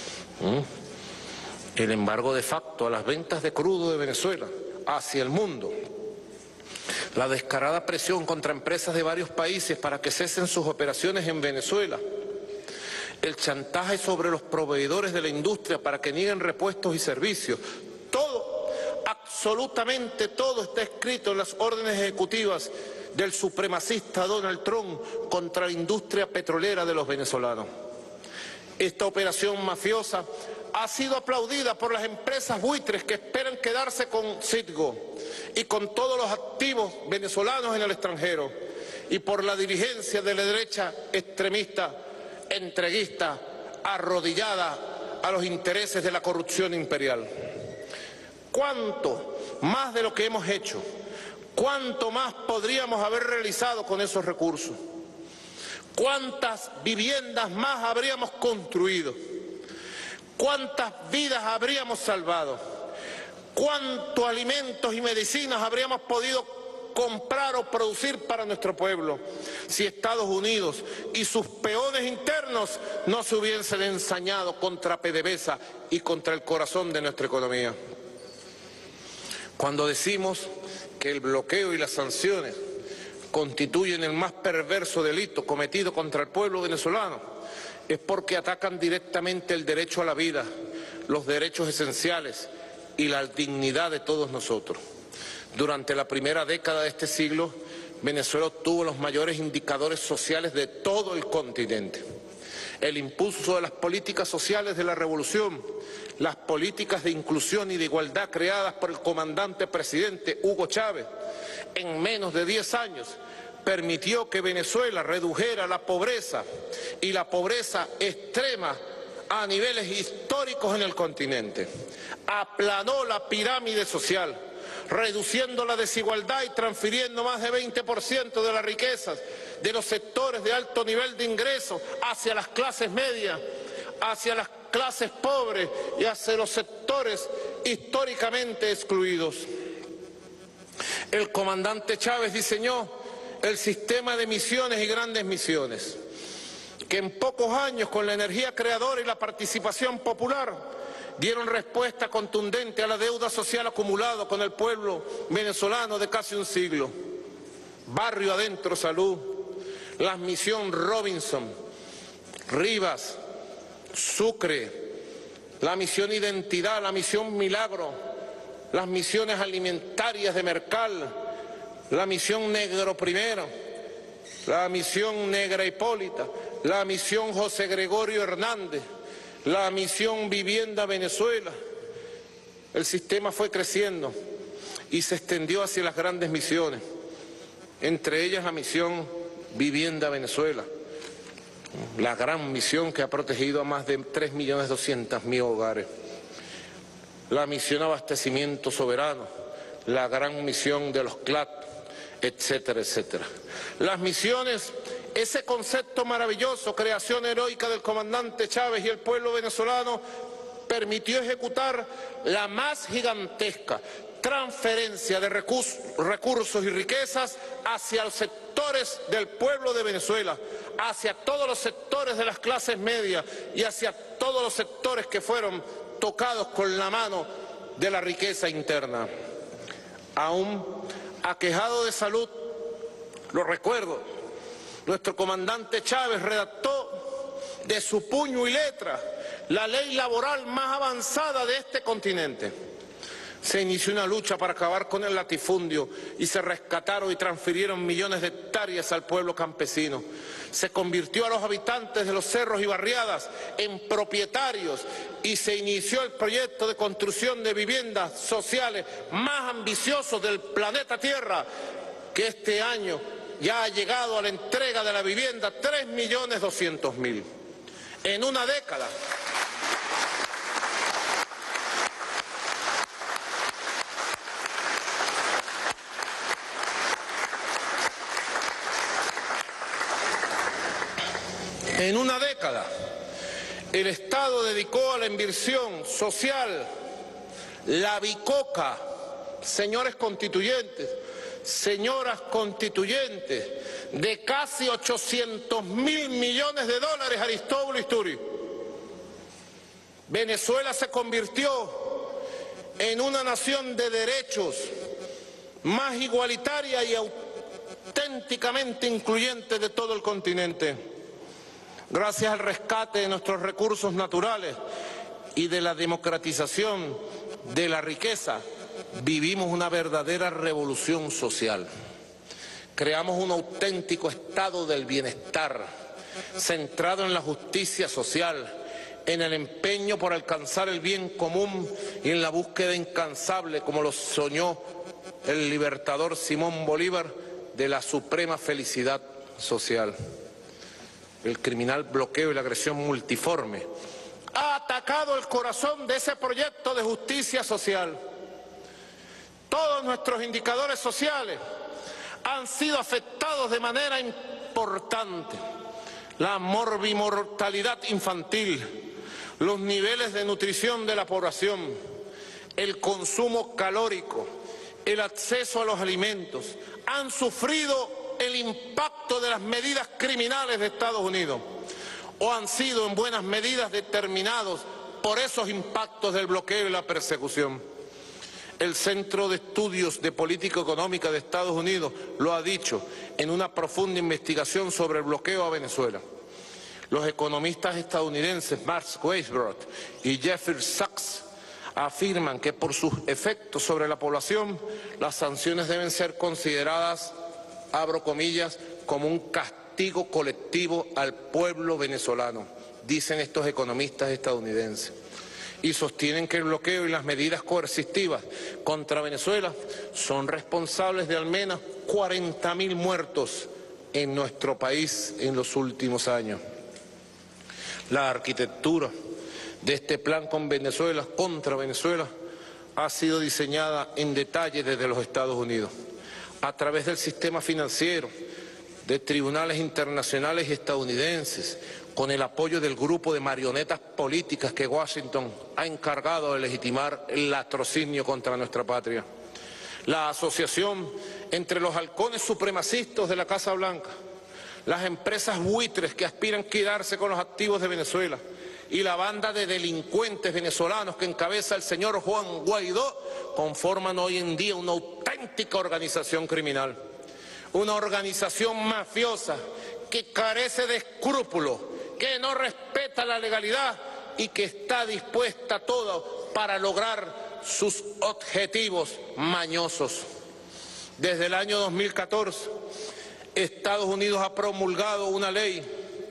El embargo de facto a las ventas de crudo de Venezuela hacia el mundo, la descarada presión contra empresas de varios países para que cesen sus operaciones en Venezuela, el chantaje sobre los proveedores de la industria para que nieguen repuestos y servicios, todo, absolutamente todo está escrito en las órdenes ejecutivas del supremacista Donald Trump contra la industria petrolera de los venezolanos. Esta operación mafiosa ha sido aplaudida por las empresas buitres que esperan quedarse con Citgo y con todos los activos venezolanos en el extranjero, y por la dirigencia de la derecha extremista, entreguista, arrodillada a los intereses de la corrupción imperial. ¿Cuánto más de lo que hemos hecho? ¿Cuánto más podríamos haber realizado con esos recursos? ¿Cuántas viviendas más habríamos construido? ¿Cuántas vidas habríamos salvado? ¿Cuántos alimentos y medicinas habríamos podido comprar o producir para nuestro pueblo si Estados Unidos y sus peones internos no se hubiesen ensañado contra PDVSA y contra el corazón de nuestra economía? Cuando decimos que el bloqueo y las sanciones constituyen el más perverso delito cometido contra el pueblo venezolano, es porque atacan directamente el derecho a la vida, los derechos esenciales y la dignidad de todos nosotros. Durante la primera década de este siglo, Venezuela obtuvo los mayores indicadores sociales de todo el continente. El impulso de las políticas sociales de la revolución, las políticas de inclusión y de igualdad creadas por el comandante presidente Hugo Chávez, en menos de 10 años permitió que Venezuela redujera la pobreza y la pobreza extrema a niveles históricos en el continente. Aplanó la pirámide social, reduciendo la desigualdad y transfiriendo más de 20% de las riquezas de los sectores de alto nivel de ingresos hacia las clases medias, hacia las clases pobres y hacia los sectores históricamente excluidos. El comandante Chávez diseñó el sistema de misiones y grandes misiones, que en pocos años, con la energía creadora y la participación popular, dieron respuesta contundente a la deuda social acumulada con el pueblo venezolano de casi un siglo. Barrio Adentro Salud, la misión Robinson, Rivas, Sucre, la misión Identidad, la misión Milagro, las misiones alimentarias de Mercal, la misión Negro Primero, la misión Negra Hipólita, la misión José Gregorio Hernández, la misión Vivienda Venezuela. El sistema fue creciendo y se extendió hacia las grandes misiones, entre ellas la misión Vivienda Venezuela, la gran misión que ha protegido a más de 3.200.000 hogares, la misión Abastecimiento Soberano, la gran misión de los CLAT, etcétera, etcétera. Las misiones, ese concepto maravilloso, creación heroica del comandante Chávez y el pueblo venezolano, permitió ejecutar la más gigantesca transferencia de recursos y riquezas hacia los sectores del pueblo de Venezuela, hacia todos los sectores de las clases medias y hacia todos los sectores que fueron tocados con la mano de la riqueza interna. Aún aquejado de salud, lo recuerdo, nuestro comandante Chávez redactó de su puño y letra la ley laboral más avanzada de este continente. Se inició una lucha para acabar con el latifundio y se rescataron y transfirieron millones de hectáreas al pueblo campesino. Se convirtió a los habitantes de los cerros y barriadas en propietarios y se inició el proyecto de construcción de viviendas sociales más ambicioso del planeta Tierra, que este año ya ha llegado a la entrega de la vivienda 3.200.000. En una década. En una década, el Estado dedicó a la inversión social, la bicoca, señores constituyentes, señoras constituyentes, de casi 800.000 millones de dólares a Aristóbulo Isturi. Venezuela se convirtió en una nación de derechos, más igualitaria y auténticamente incluyente de todo el continente. Gracias al rescate de nuestros recursos naturales y de la democratización de la riqueza, vivimos una verdadera revolución social. Creamos un auténtico estado del bienestar, centrado en la justicia social, en el empeño por alcanzar el bien común y en la búsqueda incansable, como lo soñó el libertador Simón Bolívar, de la suprema felicidad social. El criminal bloqueo y la agresión multiforme ha atacado el corazón de ese proyecto de justicia social. Todos nuestros indicadores sociales han sido afectados de manera importante. La morbimortalidad infantil, los niveles de nutrición de la población, el consumo calórico, el acceso a los alimentos, han sufrido el impacto de las medidas criminales de Estados Unidos, o han sido en buenas medidas determinados por esos impactos del bloqueo y la persecución. El Centro de Estudios de Política Económica de Estados Unidos lo ha dicho en una profunda investigación sobre el bloqueo a Venezuela. Los economistas estadounidenses Mark Weisbrot y Jeffrey Sachs afirman que por sus efectos sobre la población, las sanciones deben ser consideradas, abro comillas, como un castigo colectivo al pueblo venezolano, dicen estos economistas estadounidenses. Y sostienen que el bloqueo y las medidas coercitivas contra Venezuela son responsables de al menos 40.000 muertos en nuestro país en los últimos años. La arquitectura de este plan con Venezuela, contra Venezuela, ha sido diseñada en detalle desde los Estados Unidos, a través del sistema financiero, de tribunales internacionales y estadounidenses, con el apoyo del grupo de marionetas políticas que Washington ha encargado de legitimar el latrocinio contra nuestra patria. La asociación entre los halcones supremacistas de la Casa Blanca, las empresas buitres que aspiran a quedarse con los activos de Venezuela y la banda de delincuentes venezolanos que encabeza el señor Juan Guaidó conforman hoy en día una auténtica organización criminal. Una organización mafiosa que carece de escrúpulos, que no respeta la legalidad y que está dispuesta a todo para lograr sus objetivos mañosos. Desde el año 2014, Estados Unidos ha promulgado una ley,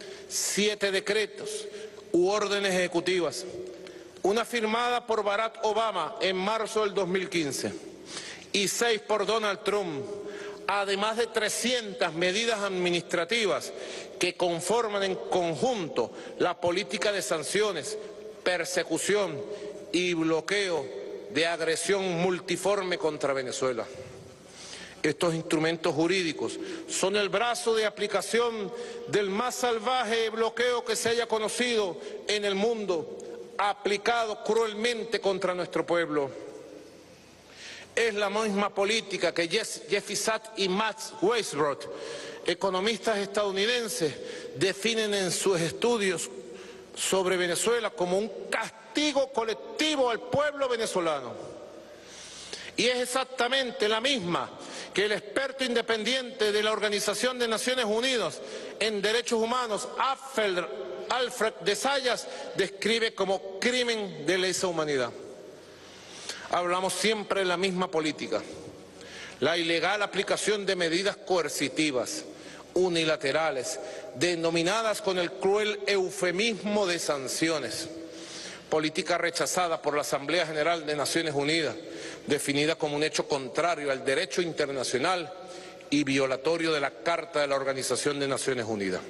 7 decretos u órdenes ejecutivas, una firmada por Barack Obama en marzo del 2015 y 6 por Donald Trump, además de 300 medidas administrativas que conforman en conjunto la política de sanciones, persecución y bloqueo de agresión multiforme contra Venezuela. Estos instrumentos jurídicos son el brazo de aplicación del más salvaje bloqueo que se haya conocido en el mundo, aplicado cruelmente contra nuestro pueblo. Es la misma política que Jeffrey Sachs y Max Weisbrot, economistas estadounidenses, definen en sus estudios sobre Venezuela como un castigo colectivo al pueblo venezolano. Y es exactamente la misma que el experto independiente de la Organización de Naciones Unidas en Derechos Humanos, Alfred de Zayas, describe como crimen de lesa humanidad. Hablamos siempre de la misma política, la ilegal aplicación de medidas coercitivas, unilaterales, denominadas con el cruel eufemismo de sanciones, política rechazada por la Asamblea General de Naciones Unidas, definida como un hecho contrario al derecho internacional y violatorio de la Carta de la Organización de Naciones Unidas.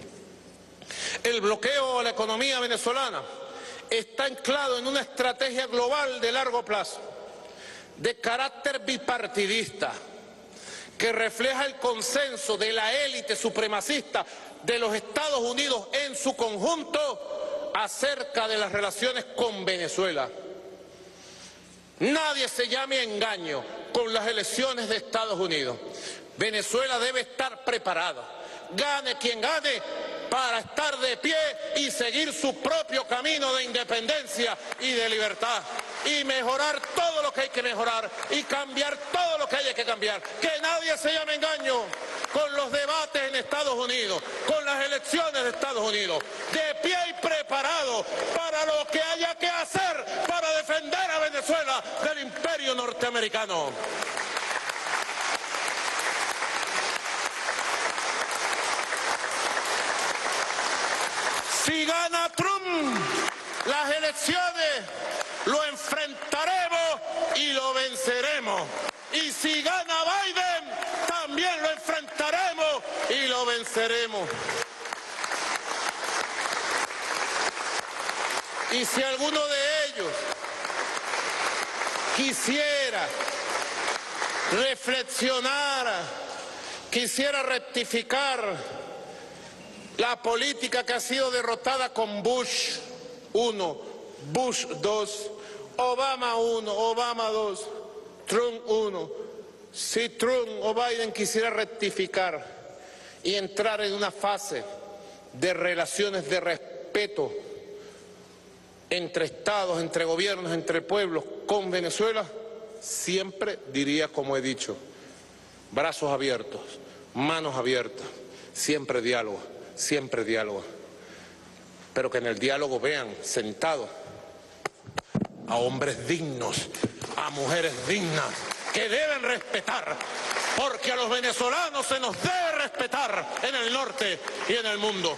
El bloqueo a la economía venezolana está anclado en una estrategia global de largo plazo, de carácter bipartidista, que refleja el consenso de la élite supremacista de los Estados Unidos en su conjunto acerca de las relaciones con Venezuela. Nadie se llame a engaño con las elecciones de Estados Unidos. Venezuela debe estar preparada, gane quien gane, para estar de pie y seguir su propio camino de independencia y de libertad, y mejorar todo lo que hay que mejorar y cambiar todo lo que haya que cambiar. Que nadie se llame a engaño con los debates en Estados Unidos, con las elecciones de Estados Unidos, de pie y preparado para lo que haya que hacer para defender a Venezuela del imperio norteamericano. Si gana Trump las elecciones, lo enfrentaremos y lo venceremos. Y si gana Biden, también lo enfrentaremos y lo venceremos. Y si alguno de ellos quisiera reflexionar, quisiera rectificar la política que ha sido derrotada con Bush 1, Bush 2, Obama 1, Obama 2, Trump 1. Si Trump o Biden quisiera rectificar y entrar en una fase de relaciones de respeto entre estados, entre gobiernos, entre pueblos con Venezuela, siempre diría como he dicho, brazos abiertos, manos abiertas, siempre diálogo. Siempre diálogo, pero que en el diálogo vean sentados a hombres dignos, a mujeres dignas, que deben respetar, porque a los venezolanos se nos debe respetar en el norte y en el mundo.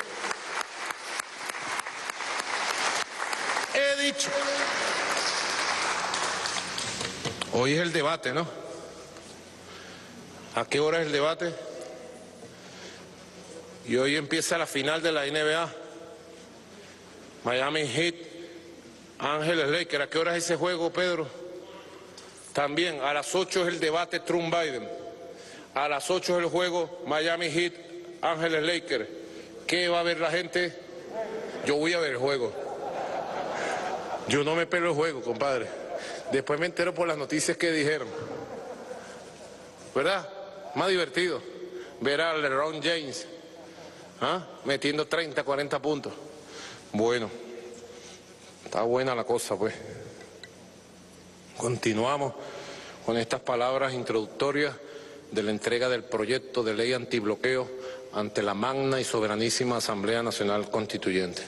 He dicho, hoy es el debate, ¿no? ¿A qué hora es el debate? Y hoy empieza la final de la NBA. Miami Heat, Ángeles Lakers. ¿A qué hora es ese juego, Pedro? También a las 8 es el debate Trump-Biden. A las 8 es el juego Miami Heat, Ángeles Lakers. ¿Qué va a ver la gente? Yo voy a ver el juego. Yo no me pelo el juego, compadre. Después me entero por las noticias que dijeron. ¿Verdad? Más divertido ver a LeBron James metiendo 30, 40 puntos. Bueno, está buena la cosa, pues. Continuamos con estas palabras introductorias de la entrega del proyecto de ley antibloqueo ante la magna y soberanísima Asamblea Nacional Constituyente.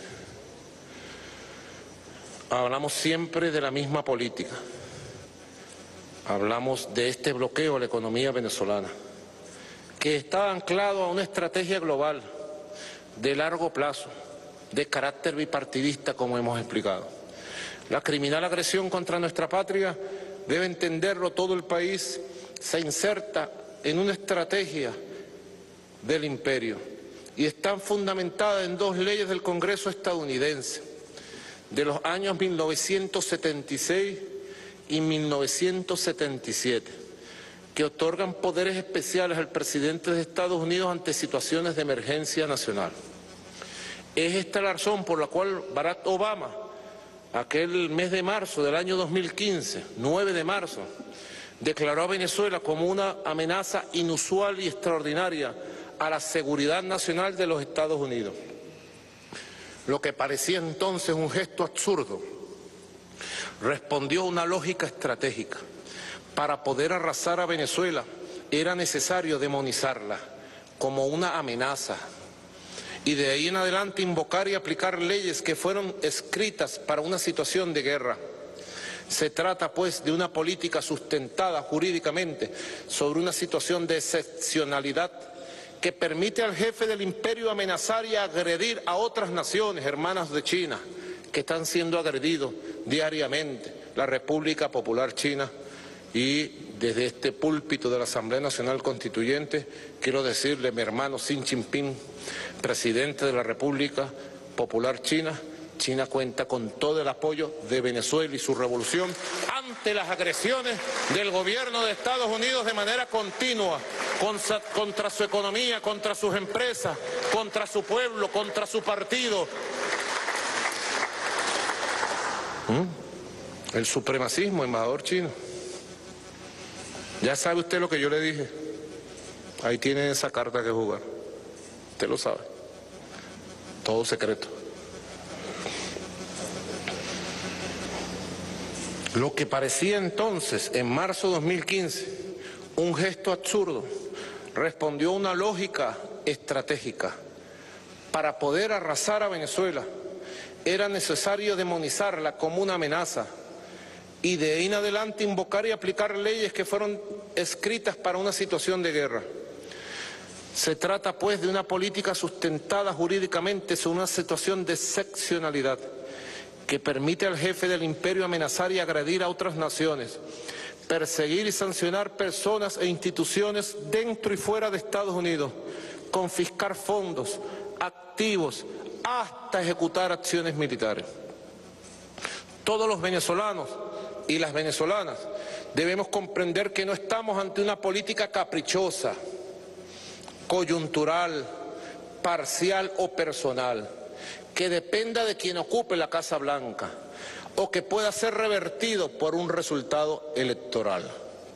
Hablamos siempre de la misma política. Hablamos de este bloqueo a la economía venezolana, que está anclado a una estrategia global de largo plazo, de carácter bipartidista, como hemos explicado. La criminal agresión contra nuestra patria, debe entenderlo todo el país, se inserta en una estrategia del imperio y está fundamentada en dos leyes del Congreso estadounidense de los años 1976 y 1977, que otorgan poderes especiales al presidente de Estados Unidos ante situaciones de emergencia nacional. Es esta la razón por la cual Barack Obama, aquel mes de marzo del año 2015, 9 de marzo, declaró a Venezuela como una amenaza inusual y extraordinaria a la seguridad nacional de los Estados Unidos. Lo que parecía entonces un gesto absurdo, respondió a una lógica estratégica. Para poder arrasar a Venezuela era necesario demonizarla como una amenaza y de ahí en adelante invocar y aplicar leyes que fueron escritas para una situación de guerra. Se trata pues de una política sustentada jurídicamente sobre una situación de excepcionalidad que permite al jefe del imperio amenazar y agredir a otras naciones hermanas de China que están siendo agredidos diariamente, la República Popular China. Y desde este púlpito de la Asamblea Nacional Constituyente quiero decirle a mi hermano Xi Jinping, presidente de la República Popular China, China cuenta con todo el apoyo de Venezuela y su revolución ante las agresiones del gobierno de Estados Unidos de manera continua contra su economía, contra sus empresas, contra su pueblo, contra su partido. El supremacismo, embajador chino. Ya sabe usted lo que yo le dije. Ahí tiene esa carta que jugar. Usted lo sabe. Todo secreto. Lo que parecía entonces, en marzo de 2015, un gesto absurdo, respondió a una lógica estratégica. Para poder arrasar a Venezuela, era necesario demonizarla como una amenaza y de ahí en adelante invocar y aplicar leyes que fueron escritas para una situación de guerra. Se trata pues de una política sustentada jurídicamente sobre una situación de excepcionalidad que permite al jefe del imperio amenazar y agredir a otras naciones, perseguir y sancionar personas e instituciones dentro y fuera de Estados Unidos, confiscar fondos, activos, hasta ejecutar acciones militares. Todos los venezolanos y las venezolanas debemos comprender que no estamos ante una política caprichosa, coyuntural, parcial o personal, que dependa de quien ocupe la Casa Blanca o que pueda ser revertido por un resultado electoral.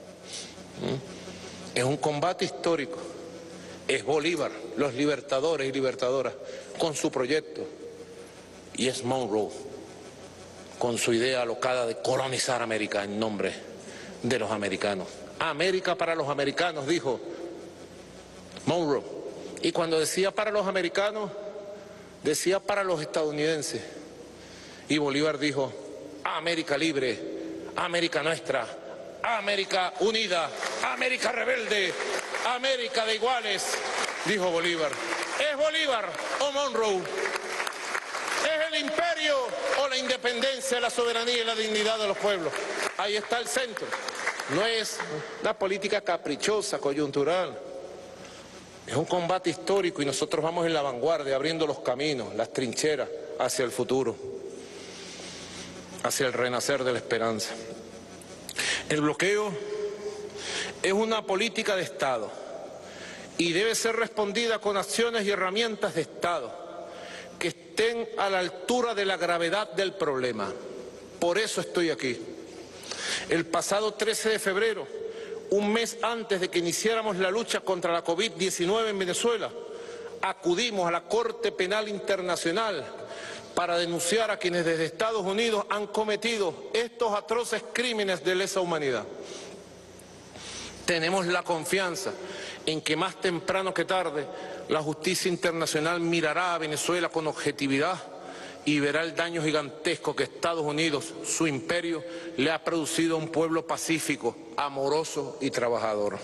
Es un combate histórico. Es Bolívar, los libertadores y libertadoras, con su proyecto, y es Monroe, con su idea alocada de colonizar América en nombre de los americanos. América para los americanos, dijo Monroe. Y cuando decía para los americanos, decía para los estadounidenses. Y Bolívar dijo, América libre, América nuestra, América unida, América rebelde, América de iguales, dijo Bolívar. ¿Es Bolívar o Monroe? ¿Es el imperio o la independencia, la soberanía y la dignidad de los pueblos? Ahí está el centro. no es una política caprichosa, coyuntural. Es un combate histórico y nosotros vamos en la vanguardia, abriendo los caminos, las trincheras hacia el futuro, hacia el renacer de la esperanza. El bloqueo es una política de Estado y debe ser respondida con acciones y herramientas de Estado que estén a la altura de la gravedad del problema. Por eso estoy aquí. El pasado 13 de febrero, un mes antes de que iniciáramos la lucha contra la COVID-19 en Venezuela, acudimos a la Corte Penal Internacional para denunciar a quienes desde Estados Unidos han cometido estos atroces crímenes de lesa humanidad. Tenemos la confianza en que más temprano que tarde la justicia internacional mirará a Venezuela con objetividad y verá el daño gigantesco que Estados Unidos, su imperio, le ha producido a un pueblo pacífico, amoroso y trabajador.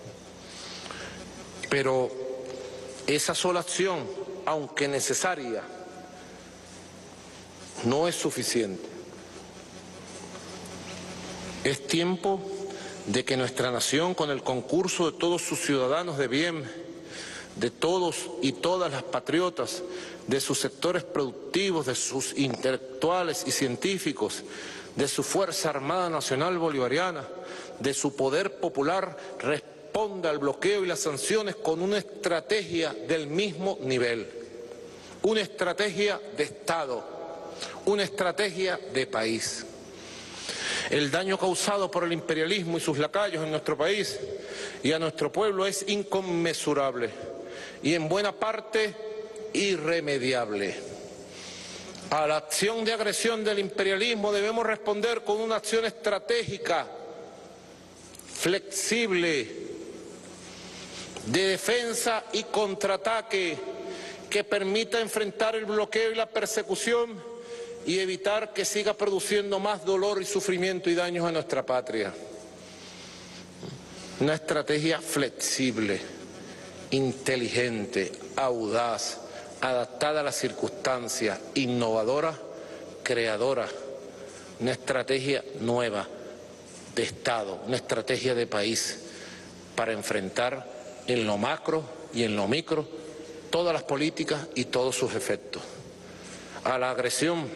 Pero esa sola acción, aunque necesaria, no es suficiente. Es tiempo de que nuestra nación, con el concurso de todos sus ciudadanos de bien, de todos y todas las patriotas, de sus sectores productivos, de sus intelectuales y científicos, de su Fuerza Armada Nacional Bolivariana, de su poder popular, responda al bloqueo y las sanciones con una estrategia del mismo nivel, una estrategia de Estado, una estrategia de país. El daño causado por el imperialismo y sus lacayos en nuestro país y a nuestro pueblo es inconmensurable y en buena parte irremediable. A la acción de agresión del imperialismo debemos responder con una acción estratégica, flexible, de defensa y contraataque que permita enfrentar el bloqueo y la persecución y evitar que siga produciendo más dolor y sufrimiento y daños a nuestra patria. Una estrategia flexible, inteligente, audaz, adaptada a las circunstancias, innovadora, creadora, una estrategia nueva de Estado, una estrategia de país para enfrentar en lo macro y en lo micro todas las políticas y todos sus efectos. A la agresión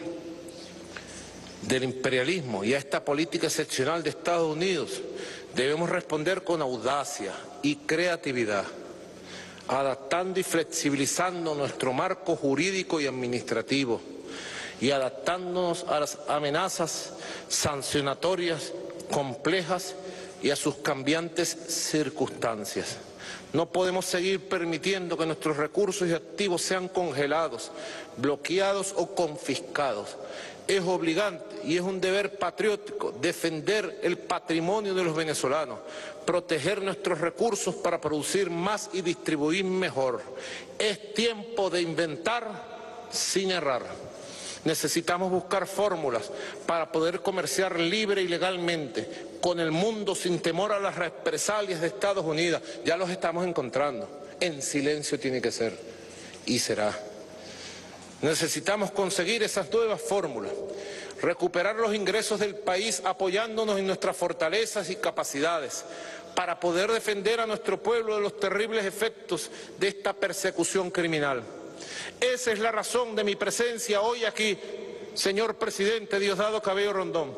del imperialismo y a esta política excepcional de Estados Unidos debemos responder con audacia y creatividad, adaptando y flexibilizando nuestro marco jurídico y administrativo y adaptándonos a las amenazas sancionatorias complejas y a sus cambiantes circunstancias. No podemos seguir permitiendo que nuestros recursos y activos sean congelados, bloqueados o confiscados. Es obligante y es un deber patriótico defender el patrimonio de los venezolanos, proteger nuestros recursos para producir más y distribuir mejor. Es tiempo de inventar sin errar. Necesitamos buscar fórmulas para poder comerciar libre y legalmente con el mundo sin temor a las represalias de Estados Unidos. Ya los estamos encontrando. En silencio tiene que ser y será. Necesitamos conseguir esas nuevas fórmulas, recuperar los ingresos del país apoyándonos en nuestras fortalezas y capacidades para poder defender a nuestro pueblo de los terribles efectos de esta persecución criminal. Esa es la razón de mi presencia hoy aquí, señor presidente Diosdado Cabello Rondón,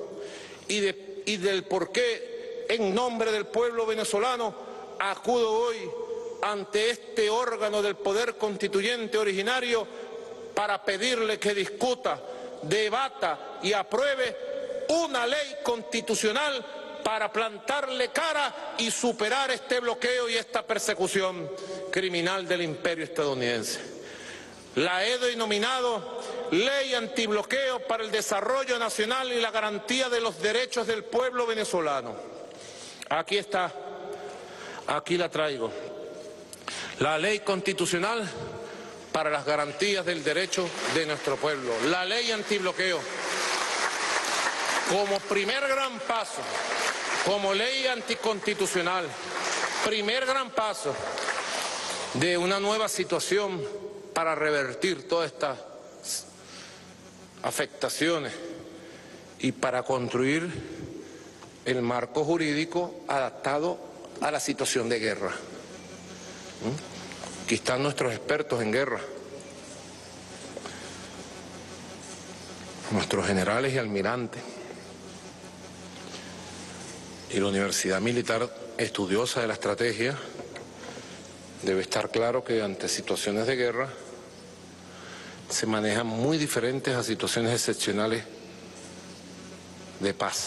y del por qué, en nombre del pueblo venezolano, acudo hoy ante este órgano del poder constituyente originario para pedirle que discuta, debata y apruebe una ley constitucional para plantarle cara y superar este bloqueo y esta persecución criminal del imperio estadounidense. La he denominado Ley Antibloqueo para el Desarrollo Nacional y la Garantía de los Derechos del Pueblo Venezolano. Aquí está, aquí la traigo. La Ley Constitucional para las garantías del derecho de nuestro pueblo. La Ley Antibloqueo, como primer gran paso, como ley anticonstitucional, primer gran paso de una nueva situación para revertir todas estas afectaciones y para construir el marco jurídico adaptado a la situación de guerra. Aquí están nuestros expertos en guerra, nuestros generales y almirantes, y la Universidad Militar, estudiosa de la estrategia, debe estar claro que ante situaciones de guerra se manejan muy diferentes a situaciones excepcionales de paz.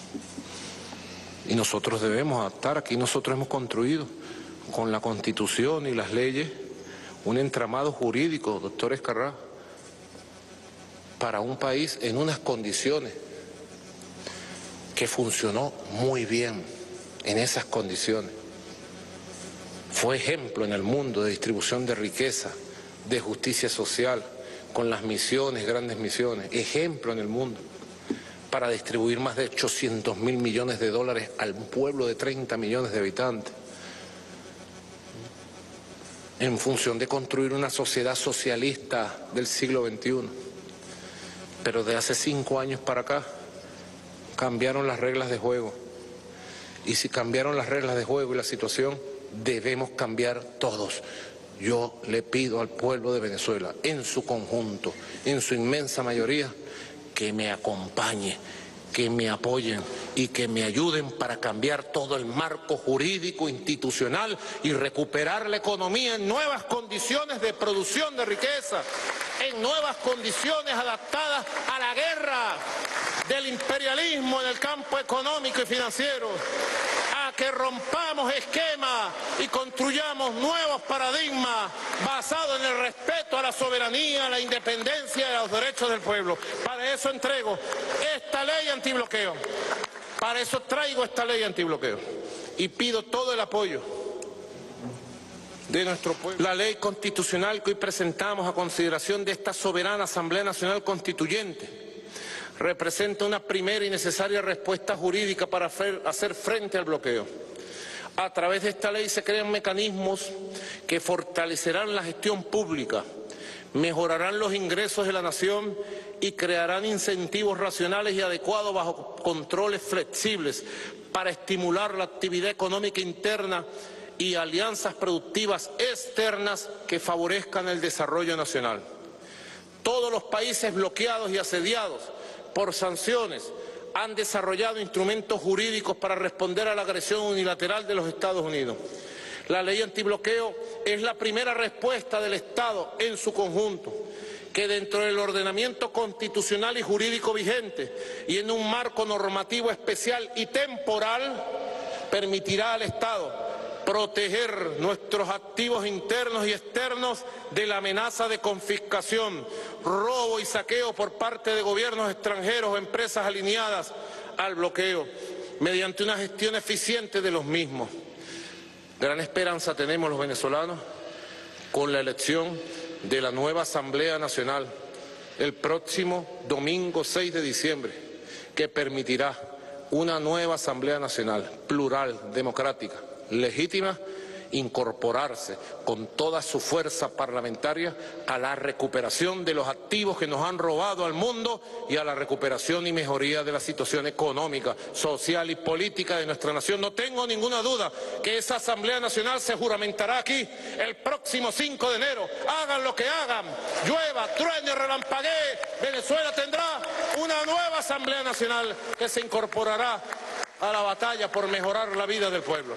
Y nosotros debemos adaptar. Aquí nosotros hemos construido con la Constitución y las leyes un entramado jurídico, doctor Ezcarrá, para un país en unas condiciones que funcionó muy bien en esas condiciones. Fue ejemplo en el mundo de distribución de riqueza, de justicia social, con las misiones, grandes misiones, ejemplo en el mundo, para distribuir más de 800.000 millones de dólares al pueblo de 30 millones de habitantes, en función de construir una sociedad socialista del siglo XXI. Pero de hace 5 años para acá cambiaron las reglas de juego. Y si cambiaron las reglas de juego y la situación, debemos cambiar todos. Yo le pido al pueblo de Venezuela, en su conjunto, en su inmensa mayoría, que me acompañe, que me apoyen y que me ayuden para cambiar todo el marco jurídico, institucional y recuperar la economía en nuevas condiciones de producción de riqueza, en nuevas condiciones adaptadas a la guerra del imperialismo en el campo económico y financiero, a que rompamos esquemas y construyamos nuevos paradigmas basados en el respeto a la soberanía, a la independencia y a los derechos del pueblo. Para eso entrego esta ley antibloqueo, para eso traigo esta ley antibloqueo y pido todo el apoyo de nuestro pueblo. La ley constitucional que hoy presentamos a consideración de esta soberana Asamblea Nacional Constituyente representa una primera y necesaria respuesta jurídica para hacer frente al bloqueo. A través de esta ley se crean mecanismos que fortalecerán la gestión pública, mejorarán los ingresos de la nación y crearán incentivos racionales y adecuados bajo controles flexibles para estimular la actividad económica interna y alianzas productivas externas que favorezcan el desarrollo nacional. Todos los países bloqueados y asediados por sanciones han desarrollado instrumentos jurídicos para responder a la agresión unilateral de los Estados Unidos. La ley antibloqueo es la primera respuesta del Estado en su conjunto, que dentro del ordenamiento constitucional y jurídico vigente y en un marco normativo especial y temporal permitirá al Estado proteger nuestros activos internos y externos de la amenaza de confiscación, robo y saqueo por parte de gobiernos extranjeros o empresas alineadas al bloqueo, mediante una gestión eficiente de los mismos. Gran esperanza tenemos los venezolanos con la elección de la nueva Asamblea Nacional el próximo domingo 6 de diciembre, que permitirá una nueva Asamblea Nacional plural, democrática, legítima, incorporarse con toda su fuerza parlamentaria a la recuperación de los activos que nos han robado al mundo y a la recuperación y mejoría de la situación económica, social y política de nuestra nación. No tengo ninguna duda que esa Asamblea Nacional se juramentará aquí el próximo 5 de enero. Hagan lo que hagan, llueva, truene, relampaguee, Venezuela tendrá una nueva Asamblea Nacional que se incorporará a la batalla por mejorar la vida del pueblo.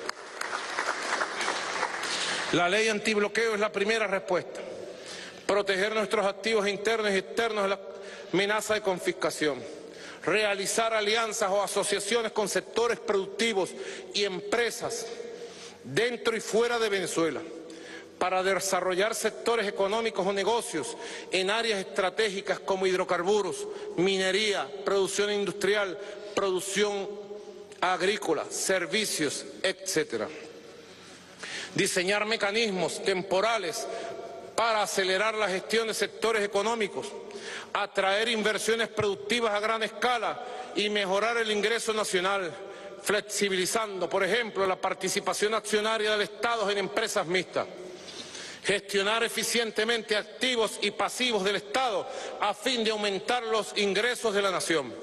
La ley antibloqueo es la primera respuesta. Proteger nuestros activos internos y externos de la amenaza de confiscación. Realizar alianzas o asociaciones con sectores productivos y empresas dentro y fuera de Venezuela para desarrollar sectores económicos o negocios en áreas estratégicas como hidrocarburos, minería, producción industrial, producción agrícola, servicios, etcétera. Diseñar mecanismos temporales para acelerar la gestión de sectores económicos, atraer inversiones productivas a gran escala y mejorar el ingreso nacional, flexibilizando, por ejemplo, la participación accionaria del Estado en empresas mixtas. Gestionar eficientemente activos y pasivos del Estado a fin de aumentar los ingresos de la nación.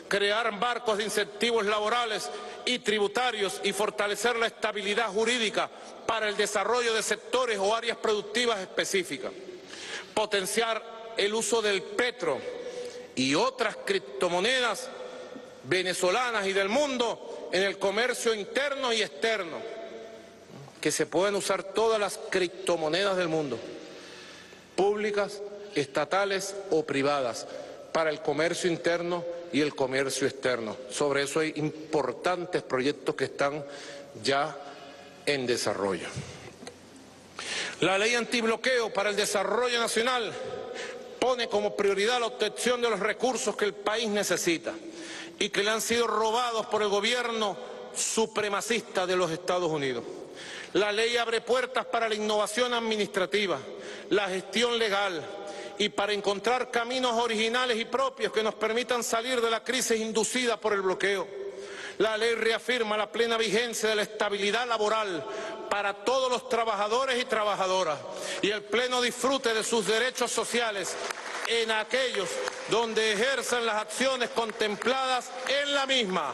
crear marcos de incentivos laborales y tributarios y fortalecer la estabilidad jurídica para el desarrollo de sectores o áreas productivas específicas, potenciar el uso del petro y otras criptomonedas venezolanas y del mundo en el comercio interno y externo, que se pueden usar todas las criptomonedas del mundo, públicas, estatales o privadas, para el comercio interno y el comercio externo. Sobre eso hay importantes proyectos que están ya en desarrollo. La ley antibloqueo para el desarrollo nacional pone como prioridad la obtención de los recursos que el país necesita y que le han sido robados por el gobierno supremacista de los Estados Unidos. La ley abre puertas para la innovación administrativa, la gestión legal y para encontrar caminos originales y propios que nos permitan salir de la crisis inducida por el bloqueo. La ley reafirma la plena vigencia de la estabilidad laboral para todos los trabajadores y trabajadoras y el pleno disfrute de sus derechos sociales en aquellos donde ejerzan las acciones contempladas en la misma.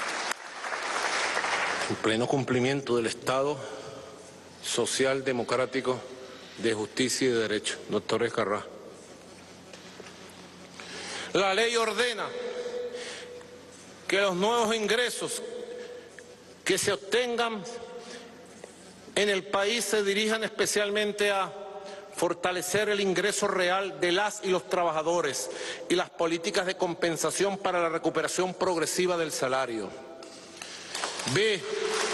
En pleno cumplimiento del Estado social democrático de justicia y de derecho. Doctor Escarrá. La ley ordena que los nuevos ingresos que se obtengan en el país se dirijan especialmente a fortalecer el ingreso real de las y los trabajadores y las políticas de compensación para la recuperación progresiva del salario. B.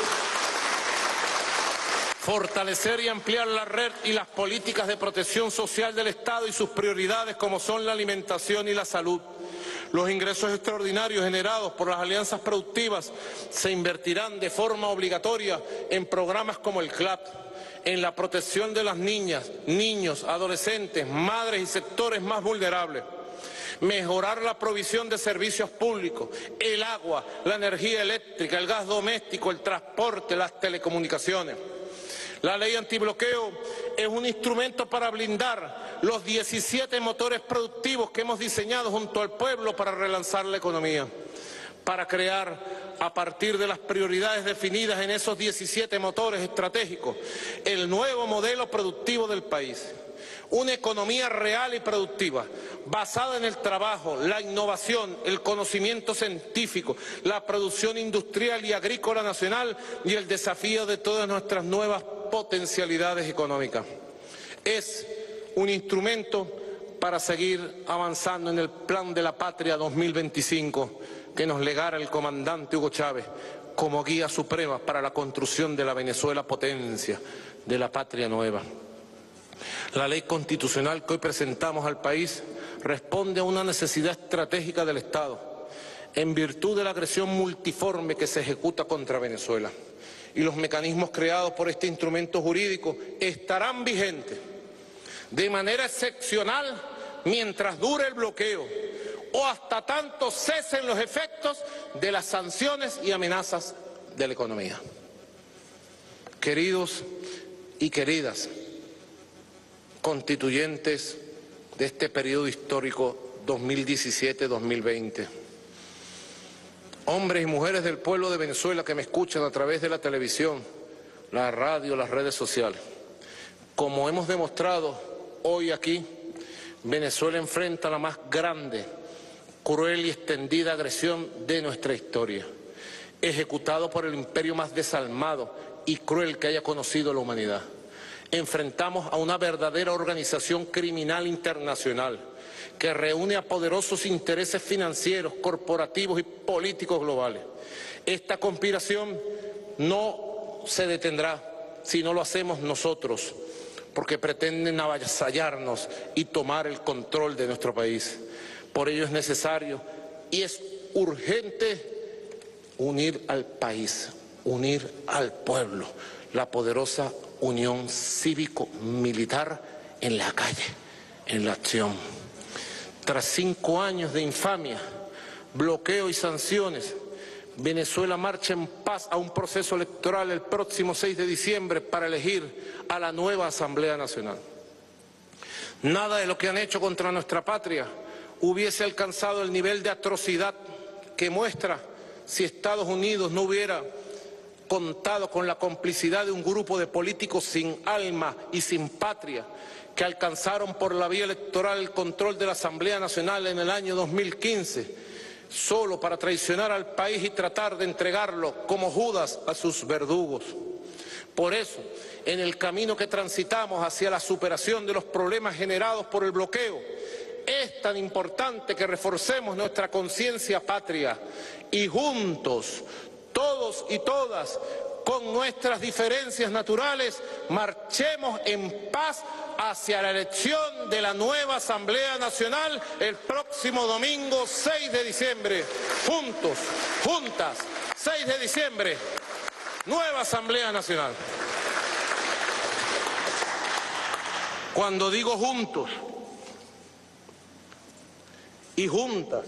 Fortalecer y ampliar la red y las políticas de protección social del Estado y sus prioridades como son la alimentación y la salud. Los ingresos extraordinarios generados por las alianzas productivas se invertirán de forma obligatoria en programas como el CLAP, en la protección de las niñas, niños, adolescentes, madres y sectores más vulnerables. Mejorar la provisión de servicios públicos, el agua, la energía eléctrica, el gas doméstico, el transporte, las telecomunicaciones. La ley antibloqueo es un instrumento para blindar los 17 motores productivos que hemos diseñado junto al pueblo para relanzar la economía, para crear, a partir de las prioridades definidas en esos 17 motores estratégicos, el nuevo modelo productivo del país. Una economía real y productiva, basada en el trabajo, la innovación, el conocimiento científico, la producción industrial y agrícola nacional y el desafío de todas nuestras nuevas potencialidades económicas. Es un instrumento para seguir avanzando en el Plan de la Patria 2025 que nos legara el comandante Hugo Chávez como guía suprema para la construcción de la Venezuela potencia, de la patria nueva. La ley constitucional que hoy presentamos al país responde a una necesidad estratégica del Estado, en virtud de la agresión multiforme que se ejecuta contra Venezuela. Y los mecanismos creados por este instrumento jurídico estarán vigentes de manera excepcional mientras dure el bloqueo o hasta tanto cesen los efectos de las sanciones y amenazas de la economía. Queridos y queridas constituyentes de este periodo histórico 2017-2020, hombres y mujeres del pueblo de Venezuela que me escuchan a través de la televisión, la radio, las redes sociales, como hemos demostrado hoy aquí, Venezuela enfrenta la más grande, cruel y extendida agresión de nuestra historia, ejecutado por el imperio más desalmado y cruel que haya conocido la humanidad. Enfrentamos a una verdadera organización criminal internacional que reúne a poderosos intereses financieros, corporativos y políticos globales. Esta conspiración no se detendrá si no lo hacemos nosotros, porque pretenden avasallarnos y tomar el control de nuestro país. Por ello es necesario y es urgente unir al país, unir al pueblo, la poderosa unión cívico-militar en la calle, en la acción. Tras 5 años de infamia, bloqueo y sanciones, Venezuela marcha en paz a un proceso electoral el próximo 6 de diciembre para elegir a la nueva Asamblea Nacional. Nada de lo que han hecho contra nuestra patria hubiese alcanzado el nivel de atrocidad que muestra si Estados Unidos no hubiera contado con la complicidad de un grupo de políticos sin alma y sin patria que alcanzaron por la vía electoral el control de la Asamblea Nacional en el año 2015, solo para traicionar al país y tratar de entregarlo como Judas a sus verdugos. Por eso, en el camino que transitamos hacia la superación de los problemas generados por el bloqueo, es tan importante que reforcemos nuestra conciencia patria y juntos, todos y todas, con nuestras diferencias naturales, marchemos en paz hacia la elección de la nueva Asamblea Nacional el próximo domingo 6 de diciembre. Juntos, juntas, 6 de diciembre, nueva Asamblea Nacional. Cuando digo juntos y juntas,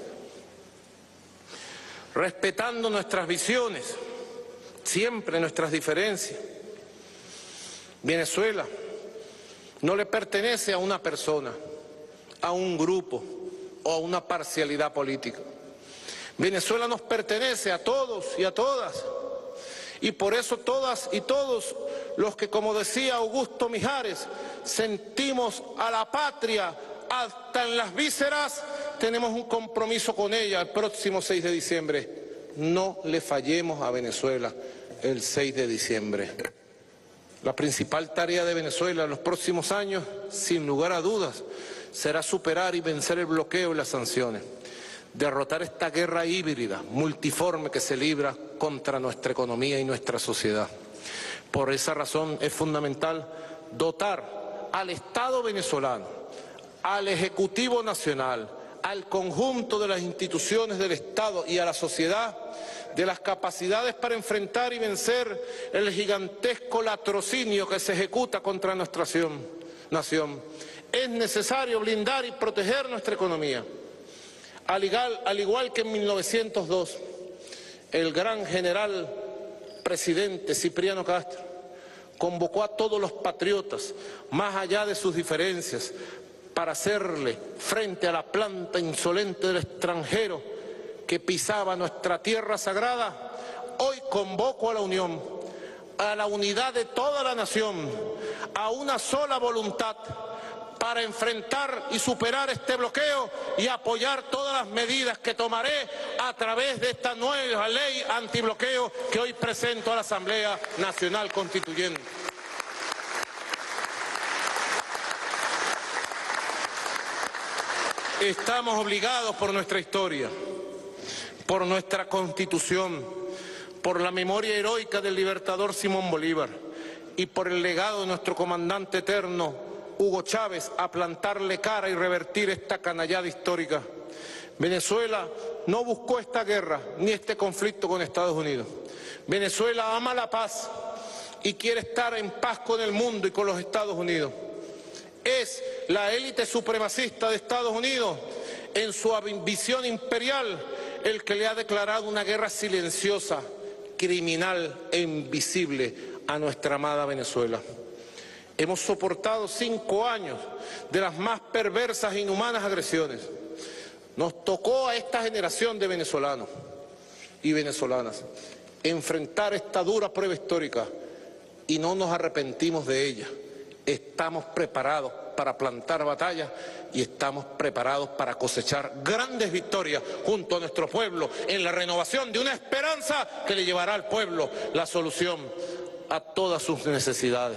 respetando nuestras visiones, siempre nuestras diferencias. Venezuela no le pertenece a una persona, a un grupo o a una parcialidad política. Venezuela nos pertenece a todos y a todas. Y por eso todas y todos los que, como decía Augusto Mijares, sentimos a la patria hasta en las vísceras, tenemos un compromiso con ella el próximo 6 de diciembre. No le fallemos a Venezuela el 6 de diciembre. La principal tarea de Venezuela en los próximos años, sin lugar a dudas, será superar y vencer el bloqueo y las sanciones. Derrotar esta guerra híbrida, multiforme que se libra contra nuestra economía y nuestra sociedad. Por esa razón es fundamental dotar al Estado venezolano, al Ejecutivo Nacional, al conjunto de las instituciones del Estado y a la sociedad de las capacidades para enfrentar y vencer el gigantesco latrocinio que se ejecuta contra nuestra nación. Es necesario blindar y proteger nuestra economía. Al igual que en 1902, el gran general presidente Cipriano Castro convocó a todos los patriotas, más allá de sus diferencias, para hacerle frente a la planta insolente del extranjero que pisaba nuestra tierra sagrada. Hoy convoco a la unión, a la unidad de toda la nación, a una sola voluntad para enfrentar y superar este bloqueo y apoyar todas las medidas que tomaré a través de esta nueva ley antibloqueo que hoy presento a la Asamblea Nacional Constituyente. Estamos obligados por nuestra historia, por nuestra Constitución, por la memoria heroica del libertador Simón Bolívar y por el legado de nuestro comandante eterno Hugo Chávez a plantarle cara y revertir esta canallada histórica. Venezuela no buscó esta guerra ni este conflicto con Estados Unidos. Venezuela ama la paz y quiere estar en paz con el mundo y con los Estados Unidos. Es la élite supremacista de Estados Unidos, en su ambición imperial, el que le ha declarado una guerra silenciosa, criminal e invisible a nuestra amada Venezuela. Hemos soportado 5 años de las más perversas e inhumanas agresiones. Nos tocó a esta generación de venezolanos y venezolanas enfrentar esta dura prueba histórica y no nos arrepentimos de ella. Estamos preparados para plantar batalla y estamos preparados para cosechar grandes victorias junto a nuestro pueblo en la renovación de una esperanza que le llevará al pueblo la solución a todas sus necesidades.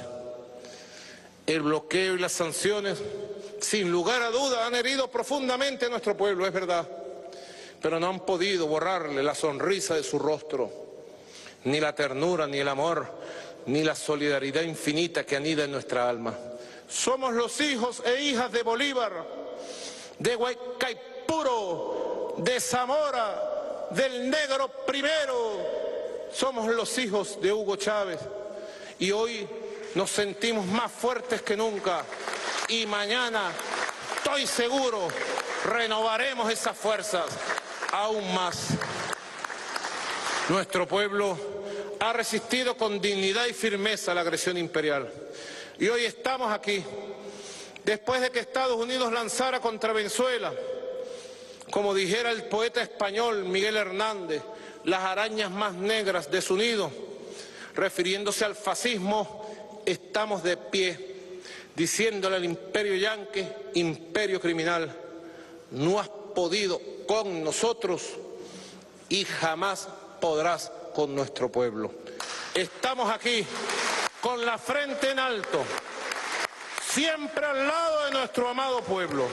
El bloqueo y las sanciones, sin lugar a duda, han herido profundamente a nuestro pueblo, es verdad, pero no han podido borrarle la sonrisa de su rostro, ni la ternura, ni el amor, ni la solidaridad infinita que anida en nuestra alma. Somos los hijos e hijas de Bolívar, de Guaycaipuro, de Zamora, del Negro Primero. Somos los hijos de Hugo Chávez y hoy nos sentimos más fuertes que nunca y mañana, estoy seguro, renovaremos esas fuerzas aún más. Nuestro pueblo ha resistido con dignidad y firmeza la agresión imperial. Y hoy estamos aquí, después de que Estados Unidos lanzara contra Venezuela Como dijera el poeta español Miguel Hernández, las arañas más negras de su nido, refiriéndose al fascismo, estamos de pie, diciéndole al imperio yanqui, imperio criminal, no has podido con nosotros y jamás podrás con nuestro pueblo. Estamos aquí con la frente en alto, siempre al lado de nuestro amado pueblo.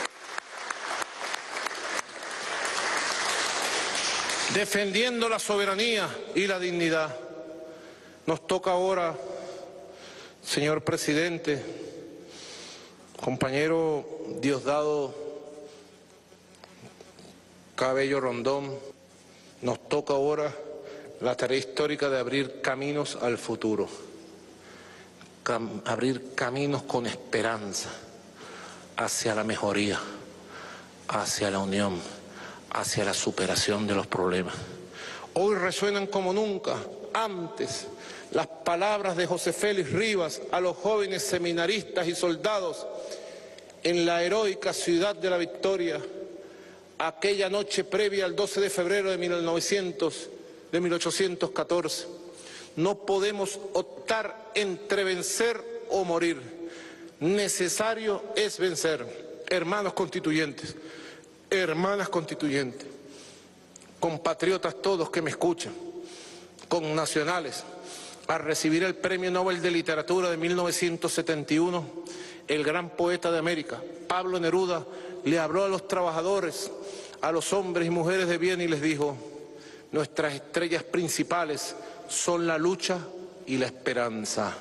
Defendiendo la soberanía y la dignidad. Nos toca ahora, señor presidente, compañero Diosdado Cabello Rondón, nos toca ahora la tarea histórica de abrir caminos al futuro, abrir caminos con esperanza hacia la mejoría, hacia la unión, hacia la superación de los problemas. Hoy resuenan como nunca antes las palabras de José Félix Rivas a los jóvenes seminaristas y soldados en la heroica ciudad de la Victoria, aquella noche previa al 12 de febrero de 1814. No podemos optar entre vencer o morir. Necesario es vencer. Hermanos constituyentes, hermanas constituyentes, compatriotas todos que me escuchan, connacionales, a recibir el Premio Nobel de Literatura de 1971, el gran poeta de América, Pablo Neruda, le habló a los trabajadores, a los hombres y mujeres de bien y les dijo: nuestras estrellas principales son la lucha y la esperanza.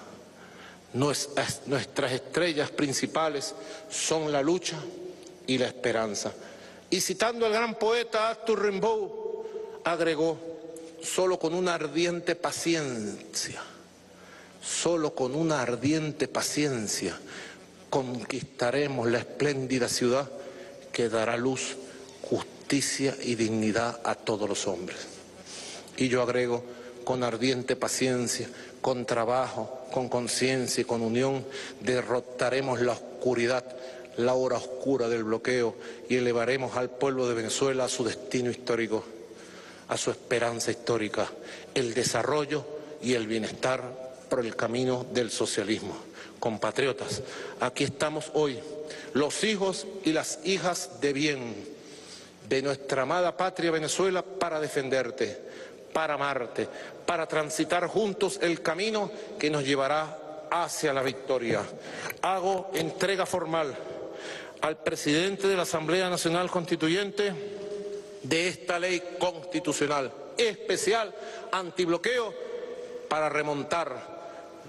Nuestras estrellas principales son la lucha y la esperanza. Y citando al gran poeta Arthur Rimbaud, agregó: solo con una ardiente paciencia, solo con una ardiente paciencia conquistaremos la espléndida ciudad que dará luz, justicia y dignidad a todos los hombres. Y yo agrego: con ardiente paciencia, con trabajo, con conciencia y con unión, derrotaremos la oscuridad, la hora oscura del bloqueo, y elevaremos al pueblo de Venezuela a su destino histórico, a su esperanza histórica, el desarrollo y el bienestar por el camino del socialismo. Compatriotas, aquí estamos hoy, los hijos y las hijas de bien de nuestra amada patria Venezuela, para defenderte, para amarte, para transitar juntos el camino que nos llevará hacia la victoria. Hago entrega formal al presidente de la Asamblea Nacional Constituyente de esta ley constitucional especial antibloqueo para remontar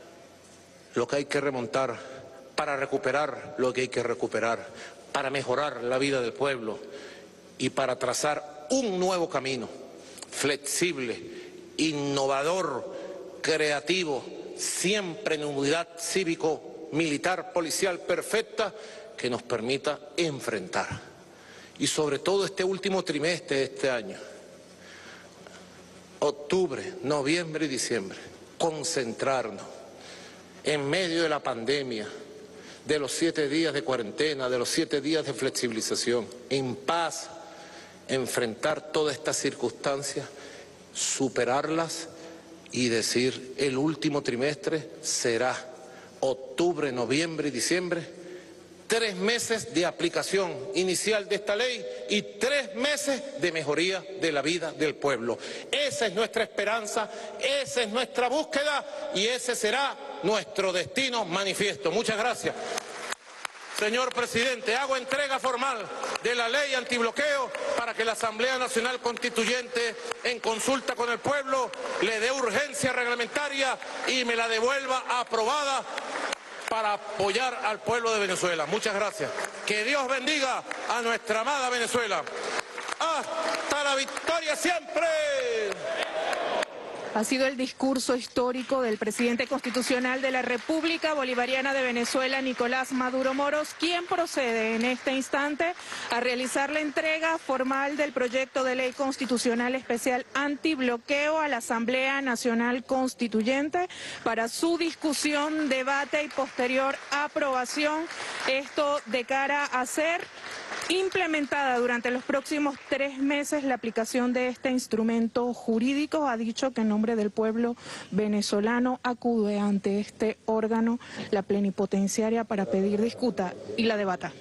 lo que hay que remontar, para recuperar lo que hay que recuperar, para mejorar la vida del pueblo y para trazar un nuevo camino flexible, innovador, creativo, siempre en unidad cívico-militar, policial perfecta, que nos permita enfrentar. Y sobre todo este último trimestre de este año, octubre, noviembre y diciembre, concentrarnos en medio de la pandemia, de los 7 días de cuarentena, de los 7 días de flexibilización, en paz, enfrentar todas estas circunstancias, superarlas y decir: el último trimestre será octubre, noviembre y diciembre, 3 meses de aplicación inicial de esta ley y 3 meses de mejoría de la vida del pueblo. Esa es nuestra esperanza, esa es nuestra búsqueda y ese será nuestro destino manifiesto. Muchas gracias. Señor presidente, hago entrega formal de la ley antibloqueo para que la Asamblea Nacional Constituyente, en consulta con el pueblo, le dé urgencia reglamentaria y me la devuelva aprobada para apoyar al pueblo de Venezuela. Muchas gracias. Que Dios bendiga a nuestra amada Venezuela. ¡Hasta la victoria siempre! Ha sido el discurso histórico del presidente constitucional de la República Bolivariana de Venezuela, Nicolás Maduro Moros, quien procede en este instante a realizar la entrega formal del proyecto de ley constitucional especial antibloqueo a la Asamblea Nacional Constituyente para su discusión, debate y posterior aprobación. Esto de cara a ser implementada durante los próximos 3 meses la aplicación de este instrumento jurídico. Ha dicho que en nombre del pueblo venezolano acude ante este órgano, la plenipotenciaria, para pedir discuta y la debata.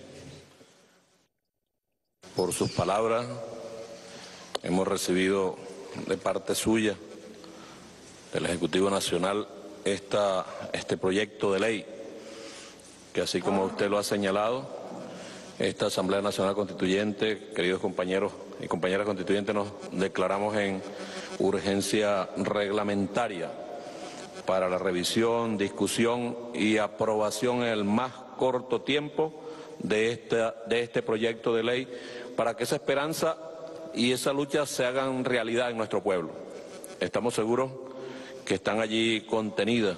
Por sus palabras, hemos recibido de parte suya, del Ejecutivo Nacional, este proyecto de ley, que así como usted lo ha señalado, esta Asamblea Nacional Constituyente, queridos compañeros y compañeras constituyentes, nos declaramos en urgencia reglamentaria para la revisión, discusión y aprobación en el más corto tiempo de este proyecto de ley, para que esa esperanza y esa lucha se hagan realidad en nuestro pueblo. Estamos seguros que están allí contenidas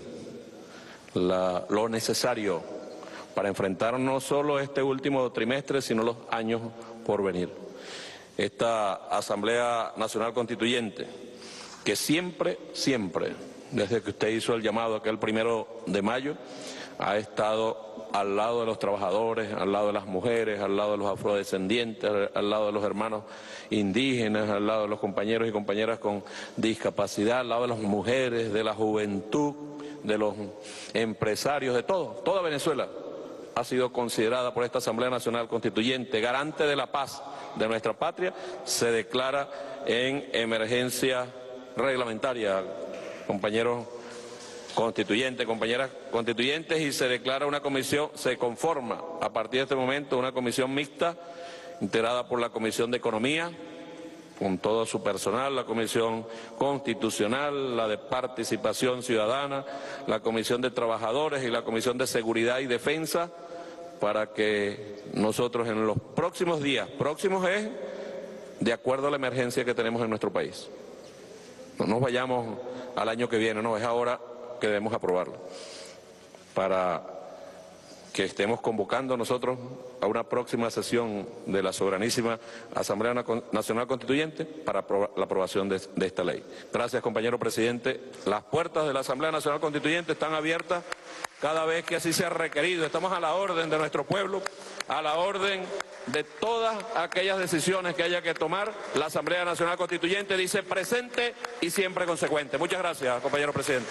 lo necesario para enfrentar no solo este último trimestre, sino los años por venir. Esta Asamblea Nacional Constituyente, que siempre, desde que usted hizo el llamado aquel 1 de mayo, ha estado al lado de los trabajadores, al lado de las mujeres, al lado de los afrodescendientes, al lado de los hermanos indígenas, al lado de los compañeros y compañeras con discapacidad, al lado de las mujeres, de la juventud, de los empresarios, de todo. Toda Venezuela ha sido considerada por esta Asamblea Nacional Constituyente garante de la paz de nuestra patria. Se declara en emergencia reglamentaria, compañeros constituyentes, compañeras constituyentes, y se declara una comisión, se conforma a partir de este momento una comisión mixta integrada por la Comisión de Economía, con todo su personal, la Comisión Constitucional, la de Participación Ciudadana, la Comisión de Trabajadores y la Comisión de Seguridad y Defensa, para que nosotros en los próximos días, próximos es de acuerdo a la emergencia que tenemos en nuestro país. No nos vayamos al año que viene, no, es ahora que debemos aprobarlo, para que estemos convocando nosotros a una próxima sesión de la soberanísima Asamblea Nacional Constituyente para la aprobación de esta ley. Gracias, compañero presidente. Las puertas de la Asamblea Nacional Constituyente están abiertas cada vez que así sea requerido. Estamos a la orden de nuestro pueblo, a la orden de todas aquellas decisiones que haya que tomar. La Asamblea Nacional Constituyente dice presente y siempre consecuente. Muchas gracias, compañero presidente.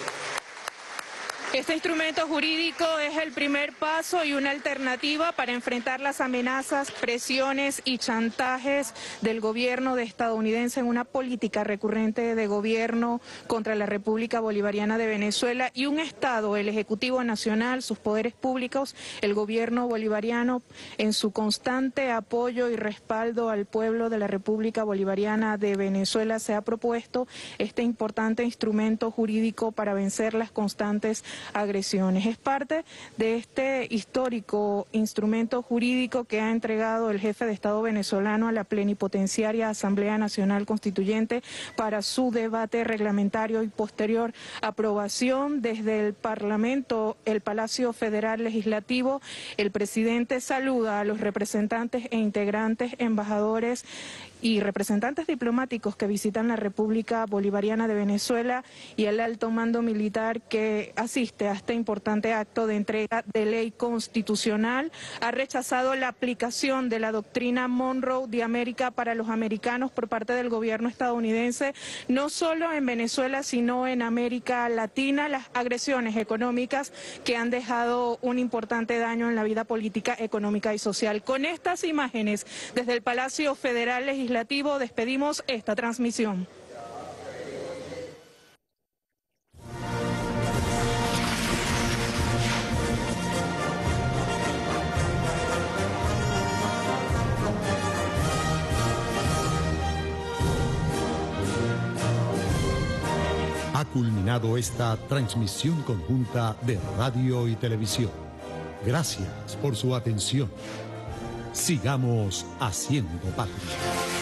Este instrumento jurídico es el primer paso y una alternativa para enfrentar las amenazas, presiones y chantajes del gobierno estadounidense en una política recurrente de gobierno contra la República Bolivariana de Venezuela y un Estado, el Ejecutivo Nacional, sus poderes públicos, el gobierno bolivariano, en su constante apoyo y respaldo al pueblo de la República Bolivariana de Venezuela, se ha propuesto este importante instrumento jurídico para vencer las constantes agresiones. Es parte de este histórico instrumento jurídico que ha entregado el jefe de Estado venezolano a la plenipotenciaria Asamblea Nacional Constituyente para su debate reglamentario y posterior aprobación desde el Parlamento, el Palacio Federal Legislativo. El presidente saluda a los representantes e integrantes, embajadores y representantes diplomáticos que visitan la República Bolivariana de Venezuela y el alto mando militar que asiste a este importante acto de entrega de ley constitucional. Ha rechazado la aplicación de la doctrina Monroe de América para los americanos por parte del gobierno estadounidense, no solo en Venezuela, sino en América Latina, las agresiones económicas que han dejado un importante daño en la vida política, económica y social. Con estas imágenes, desde el Palacio Federal Legislativo, despedimos esta transmisión. Ha culminado esta transmisión conjunta de radio y televisión. Gracias por su atención. Sigamos haciendo patria.